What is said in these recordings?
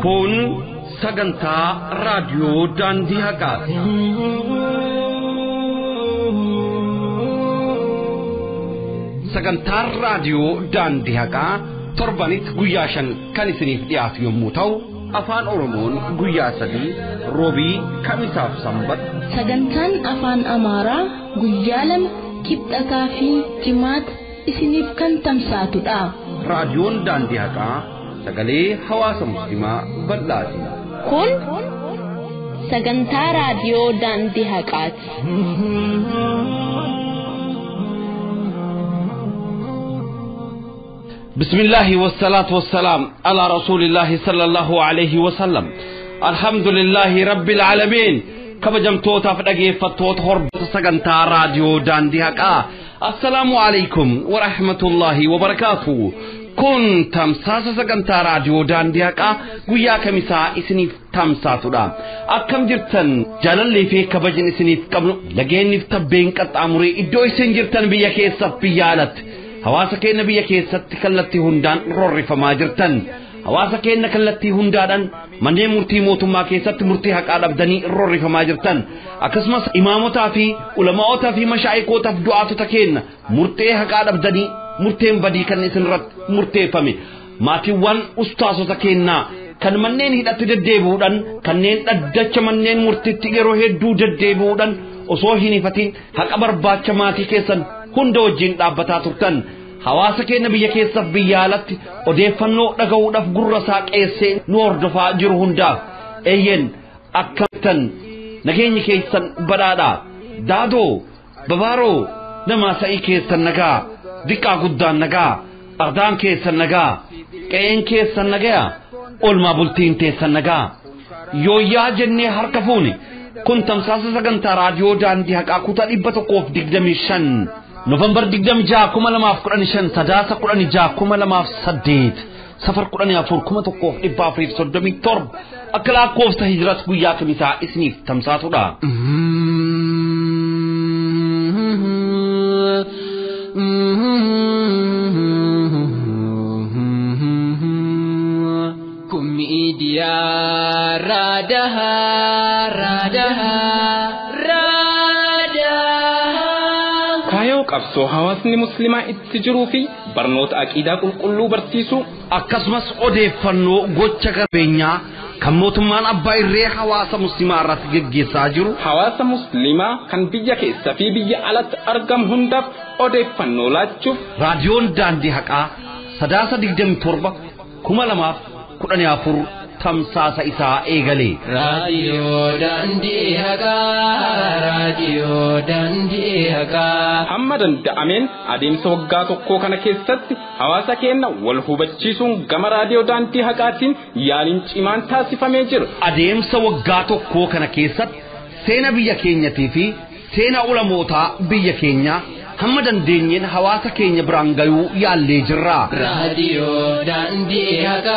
Kun sagantaa raadiyoo daandii haqaati. Sagantaan raadiyoo daandii haqaa torbanitti guyyaa 5 kan isiniif dhiyaatu yommuu ta'u, afaan Oromoon guyyaa 3 roobii kamisaaf sanbata. Sagantaan afaan Amaaraa guyyaa 2 kibxataa fi jimaata isiniif kan tamsaatudha. Raadiyoon daandii haqaa sagalee hawaasa musliimaa bal'aati. Kun sagantaa raadiyoo daandii haqaati. بسم الله والصلاة والسلام على رسول الله صلى الله عليه وسلم. الحمد لله رب العالمين. كبجمتوتا فدغيفتوت هربت سغنتا راديو داندي حقا. السلام عليكم ورحمة الله وبركاته. كن تمساس سغنتا راديو داندي حقا غيا كميسا اسنيف تمساتودا. اكم جرتن جلالي في كبجن اسنيف قبل لگينيف تبين قطامري ادو اسن جرتن بيا كيسف بيالت. hawaasa keenya biyya keessatti kallattii hundaan rorrifamaa jirtan, hawaasa keenya kallattii hundaadhaan manneen murtii mootummaa keessatti murtii haqaa dhabdanii rorrifamaa jirtan, akkasumas imaamotaa fi ulama'ootaa fi mashaayikootaaf du'aatota keenya murtee haqaa dhabdanii murteen badii kan isinirratti murteeffame, maatiiwwan ustaasota keenyaa kan manneen hidhatti deddeebi'uudhaan kanneen dhaddacha manneen murtiitti yeroo hedduu deddeebi'uudhaan osoo hin ifatiin haqa barbaacha maatii keessan hunda wajjin dhaabbataa turtan, hawaasa keenya biyya keessaaf biyya alatti odeeffannoo dhaga'uudhaaf gurra isaa qeessee nu hordofaa jiru hundaaf eeyyen akkamitti nageenyi keessan badhaadhaa, daadoo babaaroo nama sa'ii keessan nagaa, diqqaa guddaan nagaa, ardaan keessan nagaa, qe'een keessan nagaa, olmaa bultiin teessan nagaa yooyyaa jennee harka fuuni. Kun tamsaasa sagantaa raadiyoo daandii haqaa kutaa 125 November 26 2015 sadaasa 16 2008 safar 14 1437 akka lakkoofsa hijrat guyyaa kamisaa isiniif tamsaatudha. Kumidiya radaha qabsoo hawaasni muslimaa itti jiruu fi barnoota aqiidaa qulqulluu barsiisu akkasumas odeeffannoo gocha qabeenyaa kan mootummaan abbaa irree hawaasa muslimaa irratti gaggeessaa jiru, hawaasa muslimaa kan biyya keessa fi biyya alatti argamu hundaaf odeeffannoo laachuuf raadiyoon daandii haqaa sadaasa 27 2014 tamsaasa isaa eegalee. Raadiyoo daandii haqaa hamma danda'ameen adeemsa waggaa tokkoo kana keessatti hawaasa keenya wal hubachiisuun gama raadiyoo daandii haqaatiin yaaliin cimaan taasifamee jira. Adeemsa waggaa tokkoo kana keessatti seena biyya keenyatii fi seena ulamootaa biyya keenyaa hamma dandeenyeen hawaasa keenya biraan gayuu yaallee jirra. Raadiyoo daandii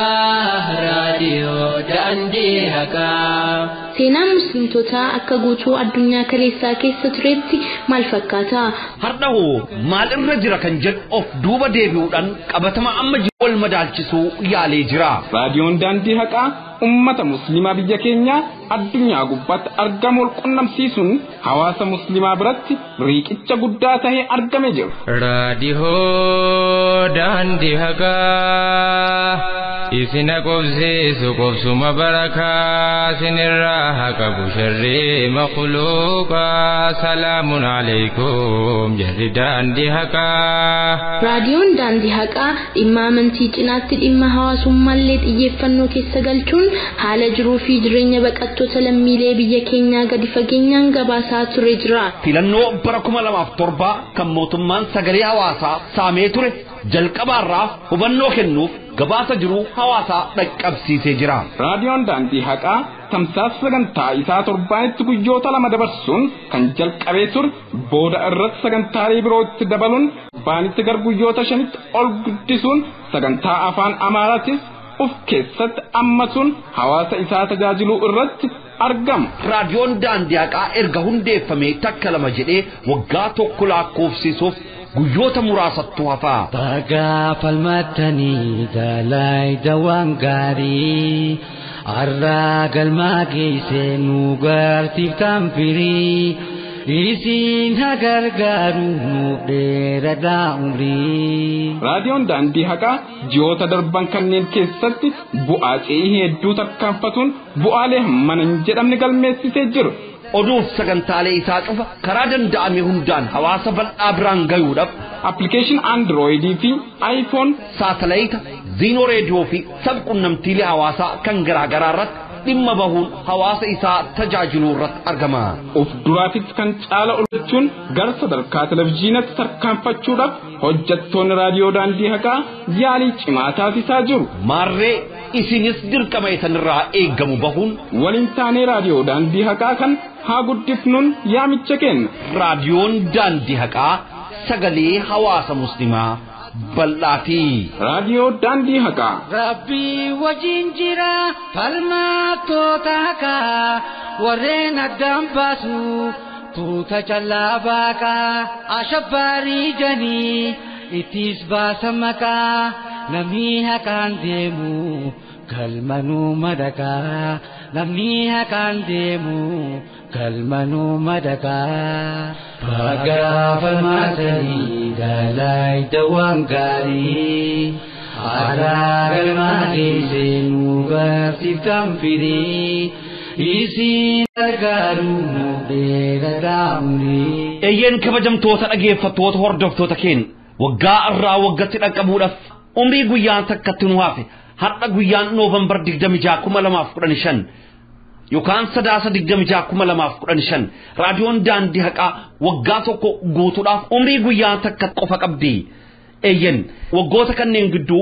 haqaa. Seenaan muslimtootaa akka guutuu addunyaa kaleessaa keessa turetti maal fakkaata? Hardhahoo maal irra jira kan jedhu of duuba deebi'uudhaan qabatama amma jiru wal madaalchisuu yaalee jira. Raadiyoon daandii haqaa ummata muslimaa biyya keenyaa addunyaa gubbaatti argamu wal qunnamsiisuun hawaasa muslimaa biratti riiqicha guddaa ta'ee argamee jiru. Raadiyoo daandii haqaa isina qobsiisu qobsuma barakaa sinirraa haqabu sharrii makhluuqaa salaamun alaykum jarri daandii haqaa. Raadiyoon daandii haqaa dhimma amantii cinaatti dhimma hawaasummaallee xiyyeeffannoo keessa galchuun haala jiruu fi jireenya baqattoota lammiilee biyya keenyaa gadi fageenyaan gabaasaa ture jira. Filannoo bara 2007 kan mootummaan sagalee hawaasaa saamee ture jalqabaarraa hubannoo kennuuf gabaasa jiru hawaasaa dhaqqabsiisee jira. Raadiyoon daandii haqaa tamsaasa sagantaa isaa torbaanitti guyyoota 2 dabarsuun kan jalqabee ture booda irratti sagantaalee biroo itti dabaluun baanitti gar guyyoota 5tti ol guddisuun sagantaa afaan Amaaraatis of keessatti ammasuun hawaasa isaa tajaajiluu irratti argama. Raadiyoon daandii haqaa erga hundeeffamee takka lama jedhee waggaa tokko lakkoofsisuuf guyyoota muraasattu hafaa. Baga falmatanii dalaayda waan gaarii arragal magise nugartif tampiri isin hagargaru nuderada umri raadiyoon daandii haqaa ji'oota darban kanneen keessatti bu'aa ce'ii hedduu tarkaanfatuun bu'aalee hammana hin jedhamne galmeessisee jiru. oduuf sagantaalee isaa cufa karaa danda'ame hundaan hawaasa bal'aa biraan gayuudhaaf appilikeeshin androidii fi iPhone saatalaayita ziinoo reediyoo fi sabquunnamtiilee hawaasaa kan garaagaraa irratti dhimma bahuun hawaasa isaa tajaajiluu irratti argama. Of duraafis kan caala olachuun gara sadarkaa televizyiinatti tarkaanfachuudhaaf hojjettoonni raadiyoo daandii haqaa yaalii cimaa taasisaa jiru. Maarree isinis dirqama isanirraa eeggamu bahuun waliin taanee raadiyoo daandii haqaa kan haa guddifnuun yaamicha kenna. Raadiyoon daandii haqaa sagalee hawaasa muslimaa bal'aati. raadiyoo daandii haqaa Rabbi wajin jira falmattoota haqaa warreen addaan baasu tuuta callaa baaqaa ashabbaarii janii ittis baasa maqaa namni haqaan deemu galmanuu madaqaa namni haqaan deemu galmanuu madaqaa bagaa falmaatanii daalaa iddawaan gaarii arragal magise nugartiftan firii isin gargaaru nuderada umri. Eeyyeen kabajamtoota dhaggeeffattoota hordoftoota keenya waggaa irraa waggaatti dhaqqabuudhaaf umrii guyyaan takkatti nu hafe har'a guyyaan Noovembar 26 2015 yookaan sadaasa 26 2015 raadiyoon daandii haqaa waggaa tokko guutuudhaaf umrii guyyaan takka qofa qabdi. Eeyyen waggoota kanneen gidduu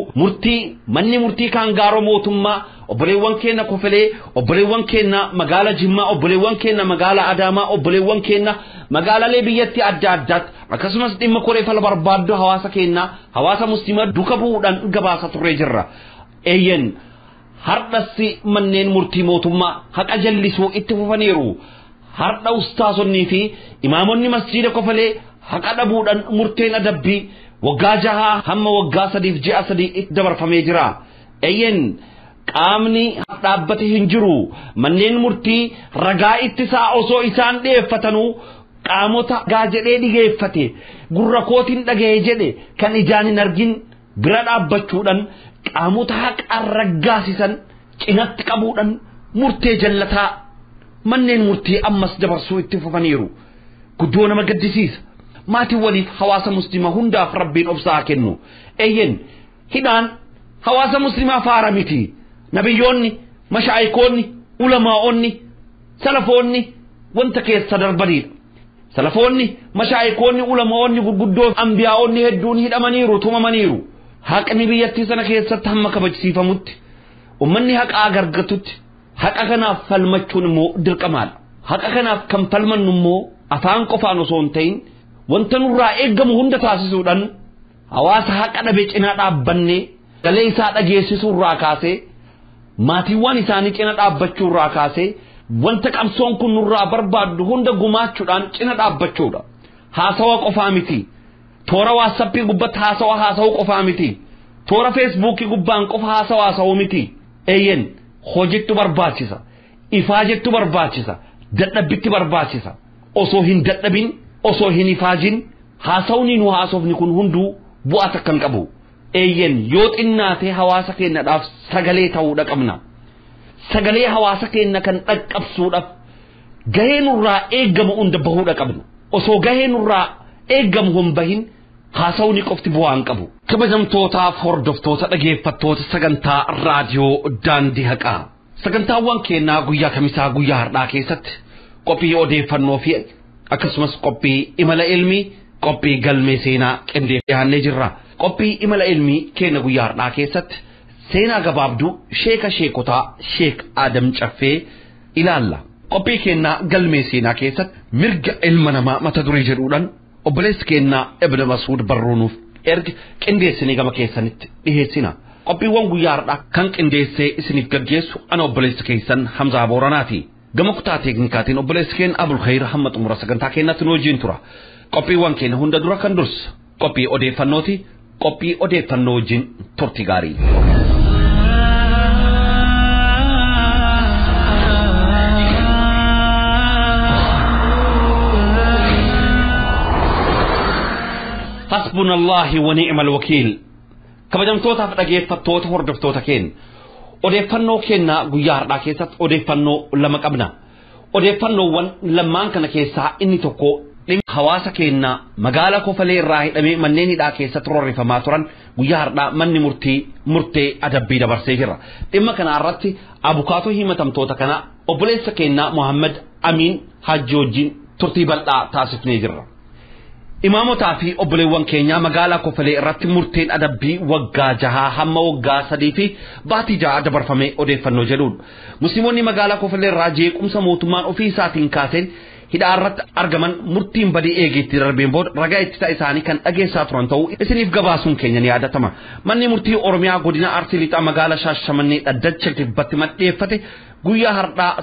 manni murtii kan gaaroo mootummaa obboleewwan keenya Kofelee obboleewwan keenya magaalaa Jimmaa obboleewwan keenya magaalaa Adaamaa obboleewwan keenya magaalaalee biyyattii adda addaatti akkasumas dhimma koree fala barbaaddu hawaasa keenya hawaasa musliimaa duuka bu'uudhaan gabaasa turree jirra. Eeyyen hardhassi manneen murtii mootummaa haqa jallisuu itti fufaniiru. Hardha ustaasonnii fi imaamonni masjiida Kofelee haqa dhabuudhaan murteen adabbii waggaa 6 hamma waggaa 3 ji'a 3 itti dabarfamee jira. Eeyyen qaamni dhaabbate hin jiru manneen murtii ragaa ittisaa osoo isaan dhiyeeffatanuu qaamota gaajjedhee dhigeeffate gurra kootiin dhaga'ee jedhe kan ijaan hin argin bira dhaabbachuudhaan qaamota haqaan raggaasisan cinatti qabuudhaan murtee jallataa manneen murtii ammas dabarsuu itti fufaniiru. Guddoo nama gaddisiisa. Maatii waliif hawaasa muslimaa hundaaf rabbiin obsaa kennu. Eeyyen hidhaan hawaasa muslimaa faara miti. Nabiyyoonni, mashaayikoonni, ulamaa'onni, salafoonni wanta keessa darbaniidha. Salafoonni, mashaayikoonni, ulamaa'onni gurguddoo ambiyaa'onni hedduun hidhamaniiru, tumamaniiru. Haqni biyyattii sana keessatti hamma kabajsiifamutti, ummanni haqaa gargatutti, haqa kanaaf falmachuun immoo dirqamaadha. Haqa kanaaf kan falmannu immoo afaan qofaan osoo hin ta'in wanta nurraa eeggamu hunda taasisuudhaan hawaasa haqa dhabe cinaa dhaabbannee galee isaa dhageessisuurraa kaasee maatiiwwan isaanii cina dhaabbachuurraa kaasee wanta qabsoon kun nurraa barbaaddu hunda gumaachuudhaan cina dhaabbachuudha. Haasawa qofaa miti. Toora waasappii gubbatti haasawuu qofaa miti. Toora feesbuukii gubbaan qofa haasawuu miti. Eeyyen hojiitu barbaachisa. Ifaa jettu barbaachisa. Dadhabbitti barbaachisa. Osoo hin dadhabin osoo hin ifaajin haasawni nu haasofni kun hunduu bu'aa takkan qabu. Eeyyen yoo xinnaatee hawaasa keenyaadhaaf sagalee ta'uudha qabna. Sagalee hawaasa keenya kan dhaqqabsuudhaaf gahee nurraa eeggamu hunda bahuudha qabna. Osoo gahee nurraa eeggamu hin bahin haasawni qofti bu'aa hin qabu. Kabajamtootaaf hordoftoota dhaggeeffattoota sagantaa raadiyoo daandii haqaa. Sagantaawwan keenyaa guyyaa kamisaa guyyaa har'aa keessatti qophii odeeffannoo fi akkasumas qophii imala ilmii qophii galmee seenaa qindeeffannee jirra. Qophii imala ilmii keenya guyyaa har'aa keessatti seenaa gabaabduu sheekotaa Sheek Adam Caffee ilaalla. Qophii keenya galmee seenaa keessatti mirga ilma namaa mata duree jedhuudhaan obboleessi keenya Ibn Mas'ud barruunuuf erga qindeessinee gama keessanitti dhiheessina. Qophiiwwan guyyaa har'aa kan qindeessee isiniif gaggeessu ana obboleessi keessan Hamzaa Booranaati. Gama kutaa teeknikaatiin obboleessi keenya Abul Khayr hamma xumura sagantaa keenyatti nu wajjin tura. Qophiiwwan keenya hunda dura kan dursu qophii odeeffannooti. Qophii odeeffannoo wajjin turtii gaarii. حسبنا الله ونعم الوكيل kabajamtoota fi dhaggeeffattoota hordoftoota keenya odeeffannoo keenna guyyaa har'aa keessatti odeeffannoo lama qabna odeeffannoowwan lamaan kana keessaa inni tokko dhimma hawaasa keenya magaalaa Kofalee irraa hidhamee manneen hidhaa keessatti rorrifamaa turan guyyaa har'aa manni murtee adabbii dabarsee jira dhimma kana irratti abukaatoo himatamtoota kana obboleessa keenya Muhammad Amin Hajji wajjin turtii bal'aa taasifnee jirra imaamotaa fi obboleewwan keenya magaalaa Kofalee irratti murteen adabbii waggaa 6 hamma waggaa 3 fi baatii 6 dabarfamee odeeffannoo jedhuudha. Musliimonni magaalaa Kofalee irraa jeequmsa mootummaan ofii isaatiin kaaseen hidhaa irratti argaman murtiin badii eegeetti darbeen booda ragaa ittisa isaanii kan dhageessaa turan ta'uu isiniif gabaasuun keenya ni yaadatama. Manni murtii Oromiyaa godina Arsii Lixaa magaalaa Shaashamannee dhaddacha Kibbatti maddeeffate guyyaa har'aa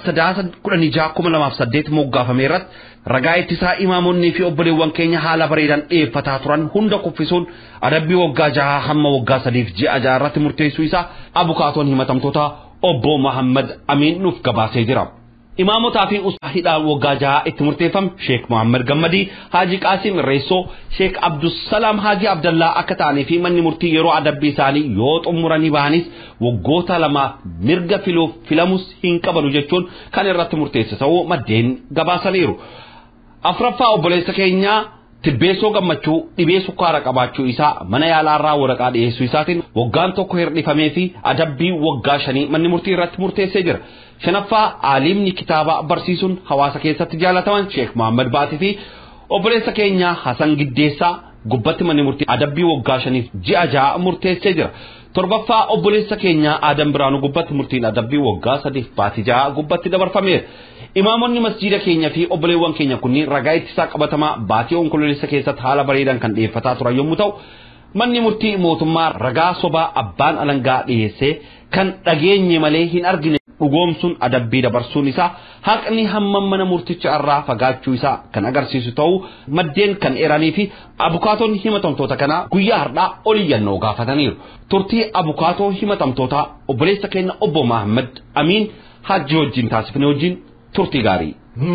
16/2008 moggaafame irratti ragaa ittisaa imaamonni fi obboleewwan keenya haala bareedaan dhiyeeffataa turan hunda kuffisuun adabbii waggaa 6 hamma waggaa 3 fi ji'a 6 irratti murteessuu isaa abukaatoon himatamtoota obbo Muhammad Amin nuuf gabaasee jira. imaamotaa fi hidhaa waggaa 6 itti murteeffame Sheekh Muhammad Gammadii, Haji Qaasim Irreessoo, Sheekh Abdusalaam Haji Abdallaa akka ta'anii fi manni murtii yeroo adabbii isaanii yoo xumuranii bahanis waggoota 2 mirga filamus hin qabanu jechuun kan irratti murteesse ta'uu maddeen gabaasaniiru. Afraffaa obboleessa keenya Tibbeessoo Gammachuu dhibee sukkaara qabaachuu isaa mana yaalaarraa waraqaa dhiyeessuu isaatiin waggaan 1 hirdhifamee fi adabbii waggaa 5 manni murtii irratti murteessee jira. Shanaffaa aalimni kitaaba barsiisuun hawaasa keessatti jaalataman Sheekh Muhammad Baatii fi obboleessa keenya Hasan Giddeessaa gubbatti manni murtii adabbii waggaa 5 ji'a 6 murteessee jira. Torbaffaa obboleessa keenya Adam Biraanuu gubbatti murtiin adabbii waggaa 3 baatii 6 gubbatti dabarfameera. Imaamonni masjiida keenya fi obboleewwan keenya kunniin ragaa ittisaa qabatamaa baatii onkololeessa keessatti haala bareedaan kan dhiyeeffataa turan yommuu ta'u manni murtii mootummaa ragaa sobaa abbaan alangaa dhiyeessee kan dhageenye malee hin argine dhugoomsuun adabbii dabarsuun isaa haqni hamma mana murticha irraa fagaachuu isaa kan agarsiisu ta'uu maddeen kan eeranii fi abukaatoon himatamtoota kana guyyaa har'aa oliyyannoo gaafataniiru. Turtii abukaatoo himatamtoota obboleessa keenya obbo Muhammad Amin Hajji wajjin taasifne wajjin turtii gaarii.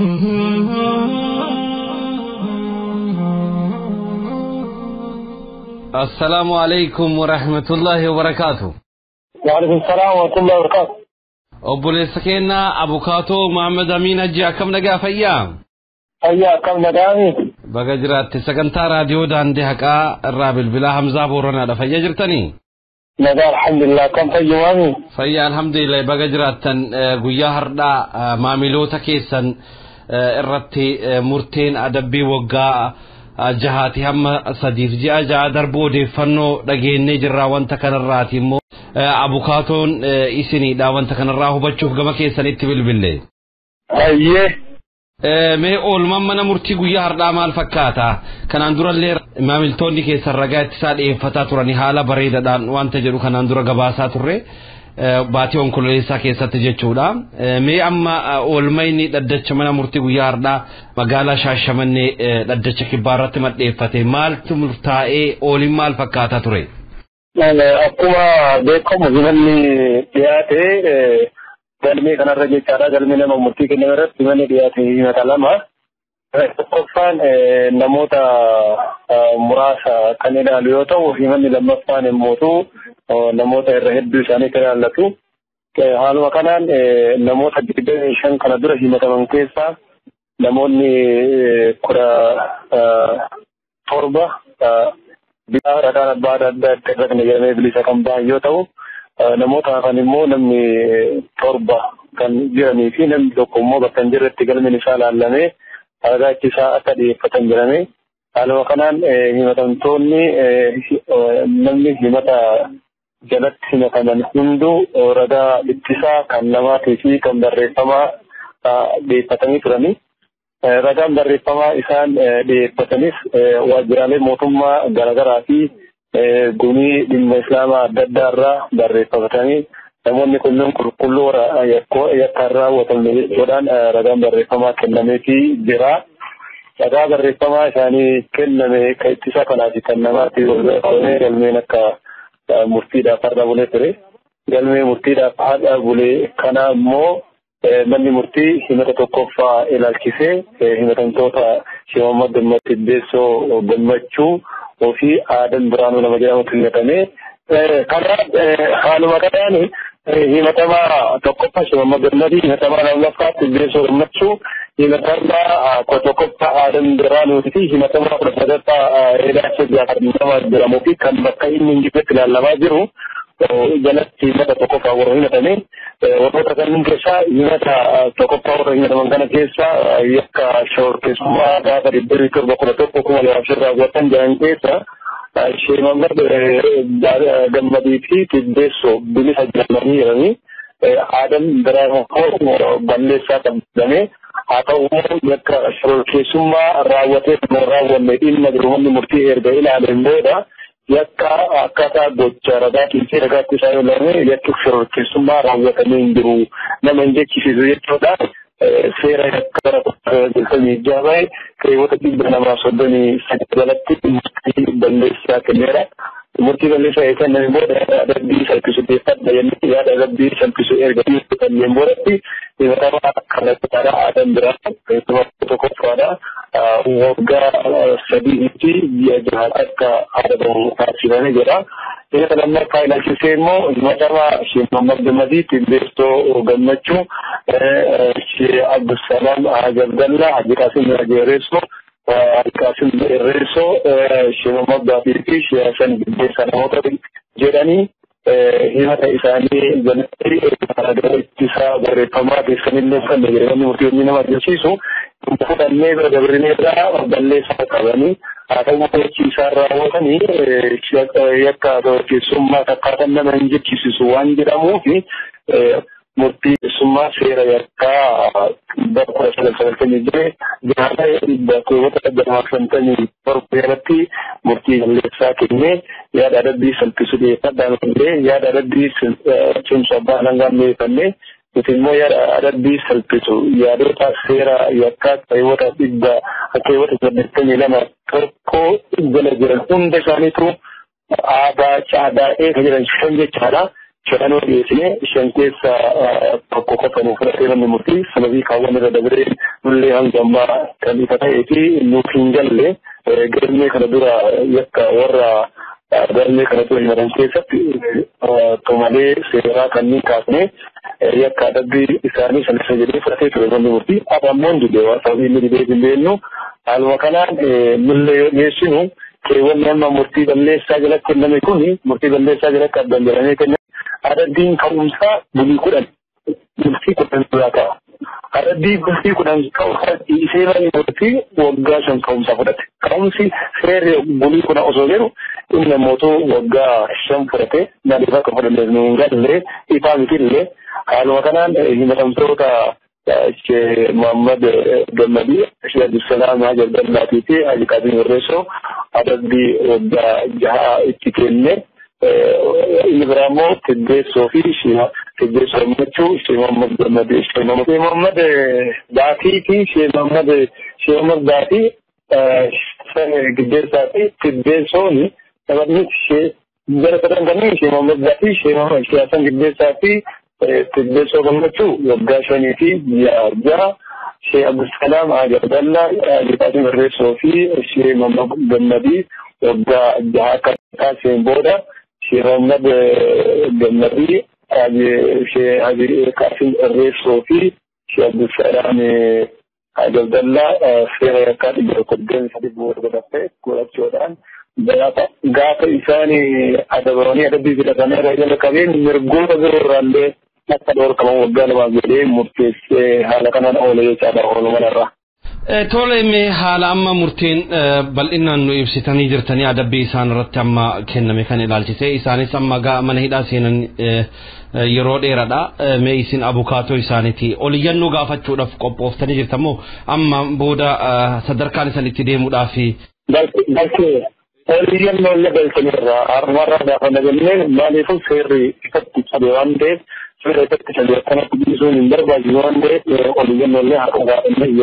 Assalamu alaikum wa rahmatullahi wa barakatuh. Wa alaikum salam wa rahmatullahi wa barakatuh. obboleessa keenya abukaatoo Muhammad Amin Hajji akkam nagaa fayyaa? Fayyaa akkam nagaami? Baga jiraatte sagantaa raadiyoo daandii haqaa irraa bilbilaa Hamzaa Booranaadha fayyaa jirtanii? Nagaa alhamdulillah akkam fayyumaami? Fayyaa alhamdulillah baga jiraattan guyyaa har'aa maamiloota keessan irratti murteen adabbii waggaa 6 hamma 3 fi ji'a 6 darbu odeeffannoo dhageenyee jirra wanta kanarraati immoo abukaatoon isiniidha wanta kanarraa hubachuuf gama keessanitti bilbille. Ayyee. Mee oolman mana murtii guyyaa har'aa maal fakkaata? Kanaan durallee maamiltoonni keessan ragaa ittisaa dhiyeeffataa turanii haala bareedaadhaan wanta jedhu kanaan dura gabaasaa turre baatii onkololeessaa keessatti jechuudha. Mee amma oolmayni dhaddacha mana murtii guyyaa har'aa magaalaa Shaashamannee dhaddacha kibbaa irratti maddeeffate maaltu murtaa'ee ooliin maal fakkaataa ture? Akkuma beekamu himanni dhiyaate galmee kanarra jechaadha. Galmee nama murtii kenname irratti himanni dhiyaate himata 2. Tokkoffaan namoota muraasa kan ilaalu yoo ta'u himanni lammaffaan immoo namoota irra hedduu isaanii kan ilaallatu. Haaluma kanaan namoota 25 kana dura himataman keessaa namoonni 17 bifa ragaan abbaa adda addaa jedhamee bilisa kan ba'an yoo ta'u namoota hafan immoo namni 7 kan jiranii fi namni tokko immoo bakka hin jirretti galmeen isaa laallamee ragaa ittisaa akka dhiyeeffatan jedhame. Haaluma kanaan himatamtoonni namni himata jalatti himataman hunduu ragaa ittisaa kan namaatii fi kan barreeffamaa dhiyeeffatanii turanii. Ragaan barreeffamaa isaan dhiyeeffatanis waajjiraalee mootummaa garaagaraa fi gumii dhimma islaamaa adda addaa irraa barreeffamatanii namoonni kunneen qulqulluu yakka raawwatan jechuudhaan ragaan barreeffamaa kennameefii jira. Ragaa barreeffamaa isaanii kenname kan ittisa kanaaf kan namaatti galmeen akka murtiidhaaf har'a bulee ture. Galmee murtiidhaaf har'a bulee kana immoo manni murtii himata tokkoffaa ilaalchisee himatamtoota Sheekh Muhammad Tibbeessoo Gammachuu وفي آدم برانو لما جاء مكلمة كذا حالما كذا هي متما تقطع شو مدرني متما نلقى تبيسور متشو هي متما كتقطع آدم برانو فيه متما قرصت إلى سجى متما براموكي كم بقى من جبت للماجرو جلت متى تقطع ورهنا تاني وقت كان كيسا متى تقطع ورهنا تمام كان كيسا يك شور كيسما هذا الدري كرب قرطة كوكو على عشرة وطن جان كيسا شيء ممر دمديتي تدسو بني سجلني يعني آدم دراه هو بندسا تبدأني atau mereka seluruh semua rawatnya merawat medin madruman murti ergai la lemboda yakka kata boccara da kinci daga kusayo lerne yakka seluruh semua rawatnya indru namanya kisi zuye toda sera yakka kami jawai kewat bernama sodani sajalati murti bandesa kamera murti bandesa itu lemboda ada di satu sudut dan ada di satu sudut ergai lemboda ini karena cara Adam berada itu waktu pada warga sedih itu dia jahat ke ada hasilnya jadi ini kalau mereka nak semo macam si Muhammad Demadi tindesto gammachu si Abdul Salam Abdullah Haji Kasim Reso Kasim Reso si Muhammad Dafiri si Hasan bin Sanawat jadi himata isani janari ada kisah dari pemat isani kan dari kami murti ini nama jesusu bukan negara dari negara balle sakabani atau mungkin kisah rawan ini siapa atau kisah kata nama injil kisah wanjira mungkin murti semua sera yakka berkuasa seperti ini jadi berkuasa bermaksud ini perpelati murti lesa kini ya ada di sentuh dan ini ya ada di cuma langgan ini itu ya ada di sentuh ya ada sera yakka kewat tidak kewat seperti ini lama terko jalan-jalan undesan itu ada jalan senja cara Chano di sini sengkesa pokok penufratan murti sebagai kawan dari negeri melihat gambar kami kata itu nukingal le germe kana dura yakka warra germe kana dura yang sengkesa tomale sera kami kasne yakka dabbi isani sengkesa jadi seperti itu murti apa mondu dewa sabi ini di benu alwakanan mulle yesinu kewan yang murti balle sajalah kena mekuni murti balle sajalah kadang jalannya kena ada di kaumsa buli kudan bulsi kudan beraka ada di bulsi kudan kaumsa isela murti wagga san kaumsa kudat kaumsi sere buli kudan osogeru inna moto wagga sham furate na diva ko kudan nungalle ipamtille alwakanan himatam tota ke Muhammad Gamadi Syed Salam Hajar Bernatiti Ali Kadim Reso ada di wagga jaha itikenne Ibrahimo Tidde Sofi Shia Tidde Somachu Shia Muhammad Gamadi Shia Muhammad Dati ki Shia Muhammad Dati Tidde Sati Tidde Soni tapi Shia berkaitan dengan Shia Muhammad Dati Shia Muhammad Shia Tidde Sati Tidde Somachu Wagga Shaniti Ya Shia Abdul Salam Abdullah Ali Kadim Sofi Shia Muhammad Gamadi Wagga Jakarta Semboda Syekh Muhammad Gamadi Syekh Haji Kasim Resofi Syekh Abdul Salam Abdullah Syekh Kadim Al-Quddan Sadi Buur Gadafet Kulat Jordan Gata Isani ada barani ada di tidak ada raja kawin mirgul rande nakad or kamu wagal wagede murtis halakanan oleh cara oleh tole me haala amma murtiin bal'inaan nu ibsitanii jirtanii adabbii isaan irratti amma kenname kan ilaalchise isaanis amma mana hidhaa seenan yeroo dheeraadha mee isin abukaatoo isaaniiti oliyyannoo gaafachuudhaaf qophooftanii jirtamoo amma booda sadarkaan isan itti deemuudhaaf balke oliyyannoo lebaltanirra armarra gaafa nagannee maaliifuu seerri ifatti cabe waan ta'eef seera ifatti cabe akkanatti bilisuun hin barbaachisu waan ta'eef oliyyannoo illee har'a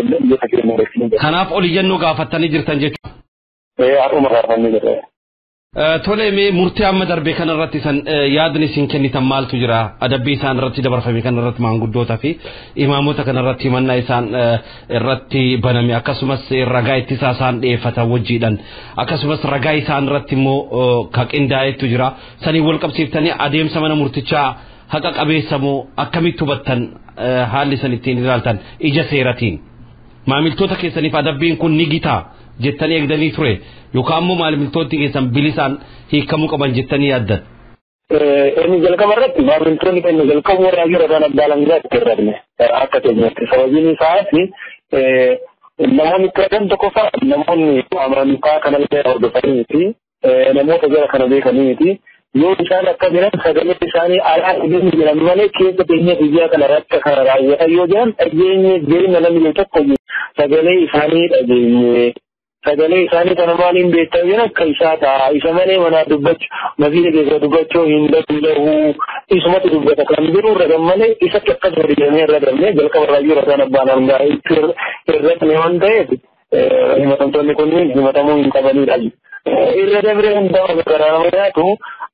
gaafanne kanaaf oliyyannoo gaafattanii jirtan jechuudha har'uma gaafannee jirra Tole mee murtii amma darbe kanarratti san yaadni isin kennitan maaltu jira adabbii isaan irratti dabarfame kanarratti maanguddoota fi imaamota kanarratti himannaa isaan irratti baname akkasumas ragaa ittisaa isaan dhiyeeffatan wajjiidhaan akkasumas ragaa isaan irratti immoo ka qindaa'etu jira sanii wal qabsiiftanii adeemsa mana murtichaa haqa qabeessa moo akkamitti hubattan haalli san ittiin ilaaltan ija seeratiin maamiltoota keessaniif adabbiin kun ni gitaa jettanii eegdanii ture yookaan immoo maamiltoonni keessan bilisaan hiikamuu qaban jettanii yaaddan. Inni jalqaba irratti maamiltoonni keenya jalqaba warraa jiru irraan abbaalangaa itti irratne akka keenyatti sababiin isaati namoonni kadhan tokko fa'a namoonni amantaa kanallee hordofanii fi namoota jara kana beekaniiti yoo isaan akka jiran sagalee isaanii alaa dhibeen jiran malee keessa keenya biyyaa kana rakka kana raawwatan yoo jiran dhageenye jirma namni tokko sagalee isaanii dhageenye sagalee isaanii kana maaliin beektaa jiran akka isaa ta'a isa malee manaa dubbachuu maziina keessa dubbachuu hin danda'u isumatti dubbata kan jiru ragan malee isatti akkas horiigamee irra dabnee jalqaba irraa jiru kan abbaan hangaa irratne waan ta'eef himatamtoonni kunniin himatamuu hin qabanidha. Irra dabree hundaa garaa nama yaatu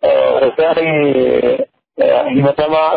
himatamaa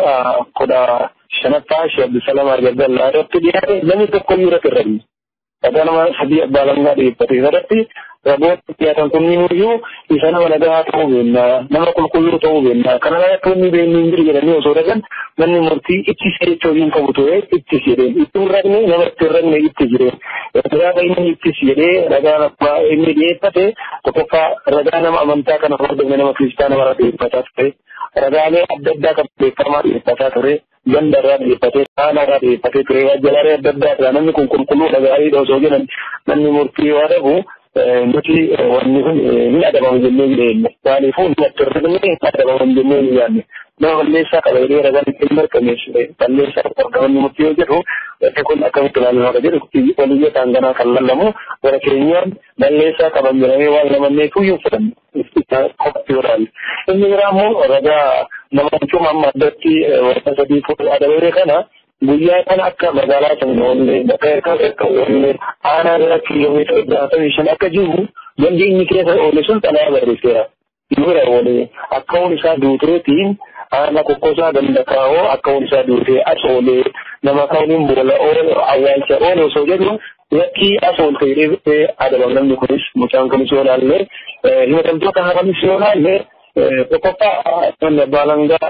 15 Sheekh Abdulsalaam Argadallaa irratti dhiyaate namni tokko iyyuu irratti irra dhiye. Ada nama sadii abbaalangaa dhiyeeffate irratti ragoota dhiyaatan kunniinuyyuu isa nama nagaa ta'uu beekna nama qulqulluu ta'uu beekna kana laattoonni beekni hin jiru jedhanii osoo dhagan manni murtii ittisee jechuu hin qabu ture ittis jedheen itti hin raqne nama itti hin raqne itti jedheen gaafa inni ittis jedhee ragaan abbaa inni dhiyeeffate tokkoffaa ragaa nama amantaa kana hordofne nama kiristaana mara dhiyeeffataa ture ragaalee adda addaa kan beekamaa dhiyeeffataa ture ganda irraa dhiyeeffatee aanaa irraa dhiyeeffatee ture waajjalaalee adda addaa irraa namni kun qulqulluu dhagaarii osoo jedhan manni murtii waa dhabu nuti wanni kun hin adabamu jennee jireenya maaliifuu hin attirrifne hin adabamu jennee hin yaadne nama balleessaa qaba jedhee ragaan ittiin mirkaneessine balleessaa qaba manni murtii yoo jedhu wanti kun akkamitti ilaalama jedhu waliyya taanganaa kan lallamu gara keenyaan balleessaa qaban jedhamee waan lamanneetu iyyuu fudhanne qophatti godhaale inni biraa immoo ragaa nama cuma amma addatti wanta sadii fuudhu adabee kana guyyaa kana akka magaalaa sana oolle bakka oolle aanaa gara kiiloomeetira 65 akka jiru gandi inni keessa oolle sun xalaa barreesseera. Dura oolle akka oon isaa duutureetiin aanaa kokkosaa ganda kaa'oo akka oon isaa duutee as oolle nama kaa'uun boola awwaalcha oolle osoo jedhu yakkii as oolte jedhee adabam namni kunis mucaan kunis yoo laalle himatamtoota haqanis yoo laalle tokkoffaa kan baalangaa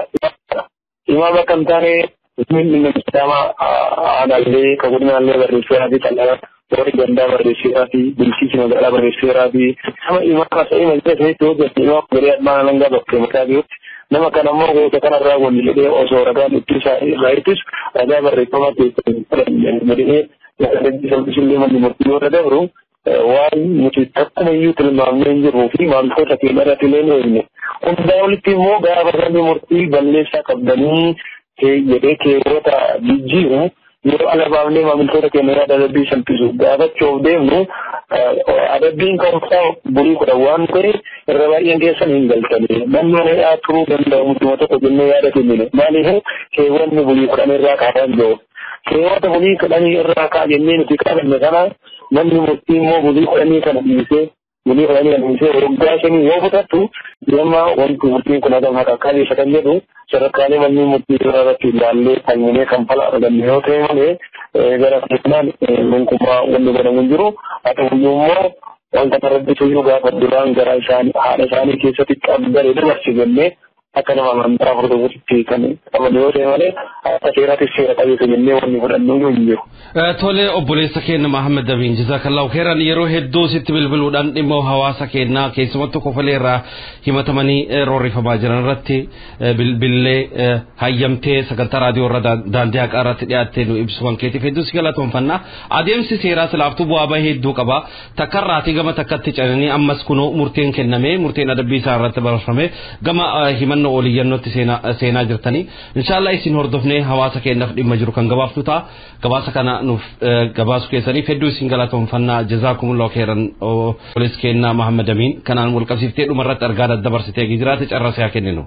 imaama kan taane Min nama anallee kabudinaallee barreesseeraa fi calala warri gandaa barreesseeraa fi bulchiinsi magaalaa barreesseeraa fi nama imaama sa'ii malee ta'etti hojjette imaama garee abbaan alangaa bakkee mataa jirutti nama kana immoo goota kanarraa wanni jedhee osoo ragaan ittisaa irraa ittis ragaa barreeffamaa keessatti godhee salphisillee manni murtii yoo dabru waan nuti takkuma iyyuu tilmaamnee hin jirruu fi maamiltoota keenya irratti illee hin eegne hundaa olitti immoo gaafa manni murtii balleessaa qabdanii jedhee keewwata jijjiiru yeroo alabaafnee maamiltoota keenya yaada adabbii salphisu gaafachuuf deemnu adabbiin ka'umsaa burii kudha waan ta'e irra baay'een keessan hin galtanii namni mana hidhaa turuu danda'u mudduma tokko jennee yaada kennine maaliif keewwanni burii kudhan irraa kaa'an jiru keewwata burii kudhanii irraa ka'a jennee nuti qabanne kana namni murtii immoo burii kudhanii kana dhiisee burii kudhanii kana dhiisee waggaa shanii yoo fudhattu deema wanti murtiin kun hagam haqa qabeessa kan jedhu sadarkaalee manni murtii irratti ilaallee falminee kan fala arganne yoo ta'e malee gara keenyaan gonkumaa wanni godhamu hin jiru haa ta'uyyuu immoo wanta tarrabbisuyyuu gaafa duraan gara isaanii haadha isaanii keessatti qabdaree dabarsi jennee akka nama amantaa hordofuutti kan qaban yoo ta'e malee akka seeraattis seera qabeessa jennee wanni godhannu hin jiru. Tole obboleessa keenya Mahammad Abiin jazakallahu khairan yeroo hedduu sitti bilbiluudhaan dhimma hawaasa keenyaa keessumattuu kofalee irraa himatamanii roorrifamaa jiran irratti bilbilee hayyamtee sagantaa raadiyoo irra daandii haqaa irratti dhiyaattee nu ibsuwan keetiif hedduu si galatoomfanna adeemsi seeraa silaaftuu bu'aa bahee hedduu qaba takkarraatii gama takkatti cananii ammas kunoo murteen kenname murteen adabbii isaa irratti barreeffame gama himannoo oliyyannootti seenaa jirtanii inshallah isin hordofnee hawaasa keenyaaf dhimma jiru kan gabaaftu ta'a gabaasa kana nuuf gabaasu keessaniif hedduu isin galatoomfannaa jazaakumullahu khairan polis keenyaa Mahammad Abiin kanaan wal qabsiiftee dhumarratti argaa dabarsitee jiraate carraasaa kenninu.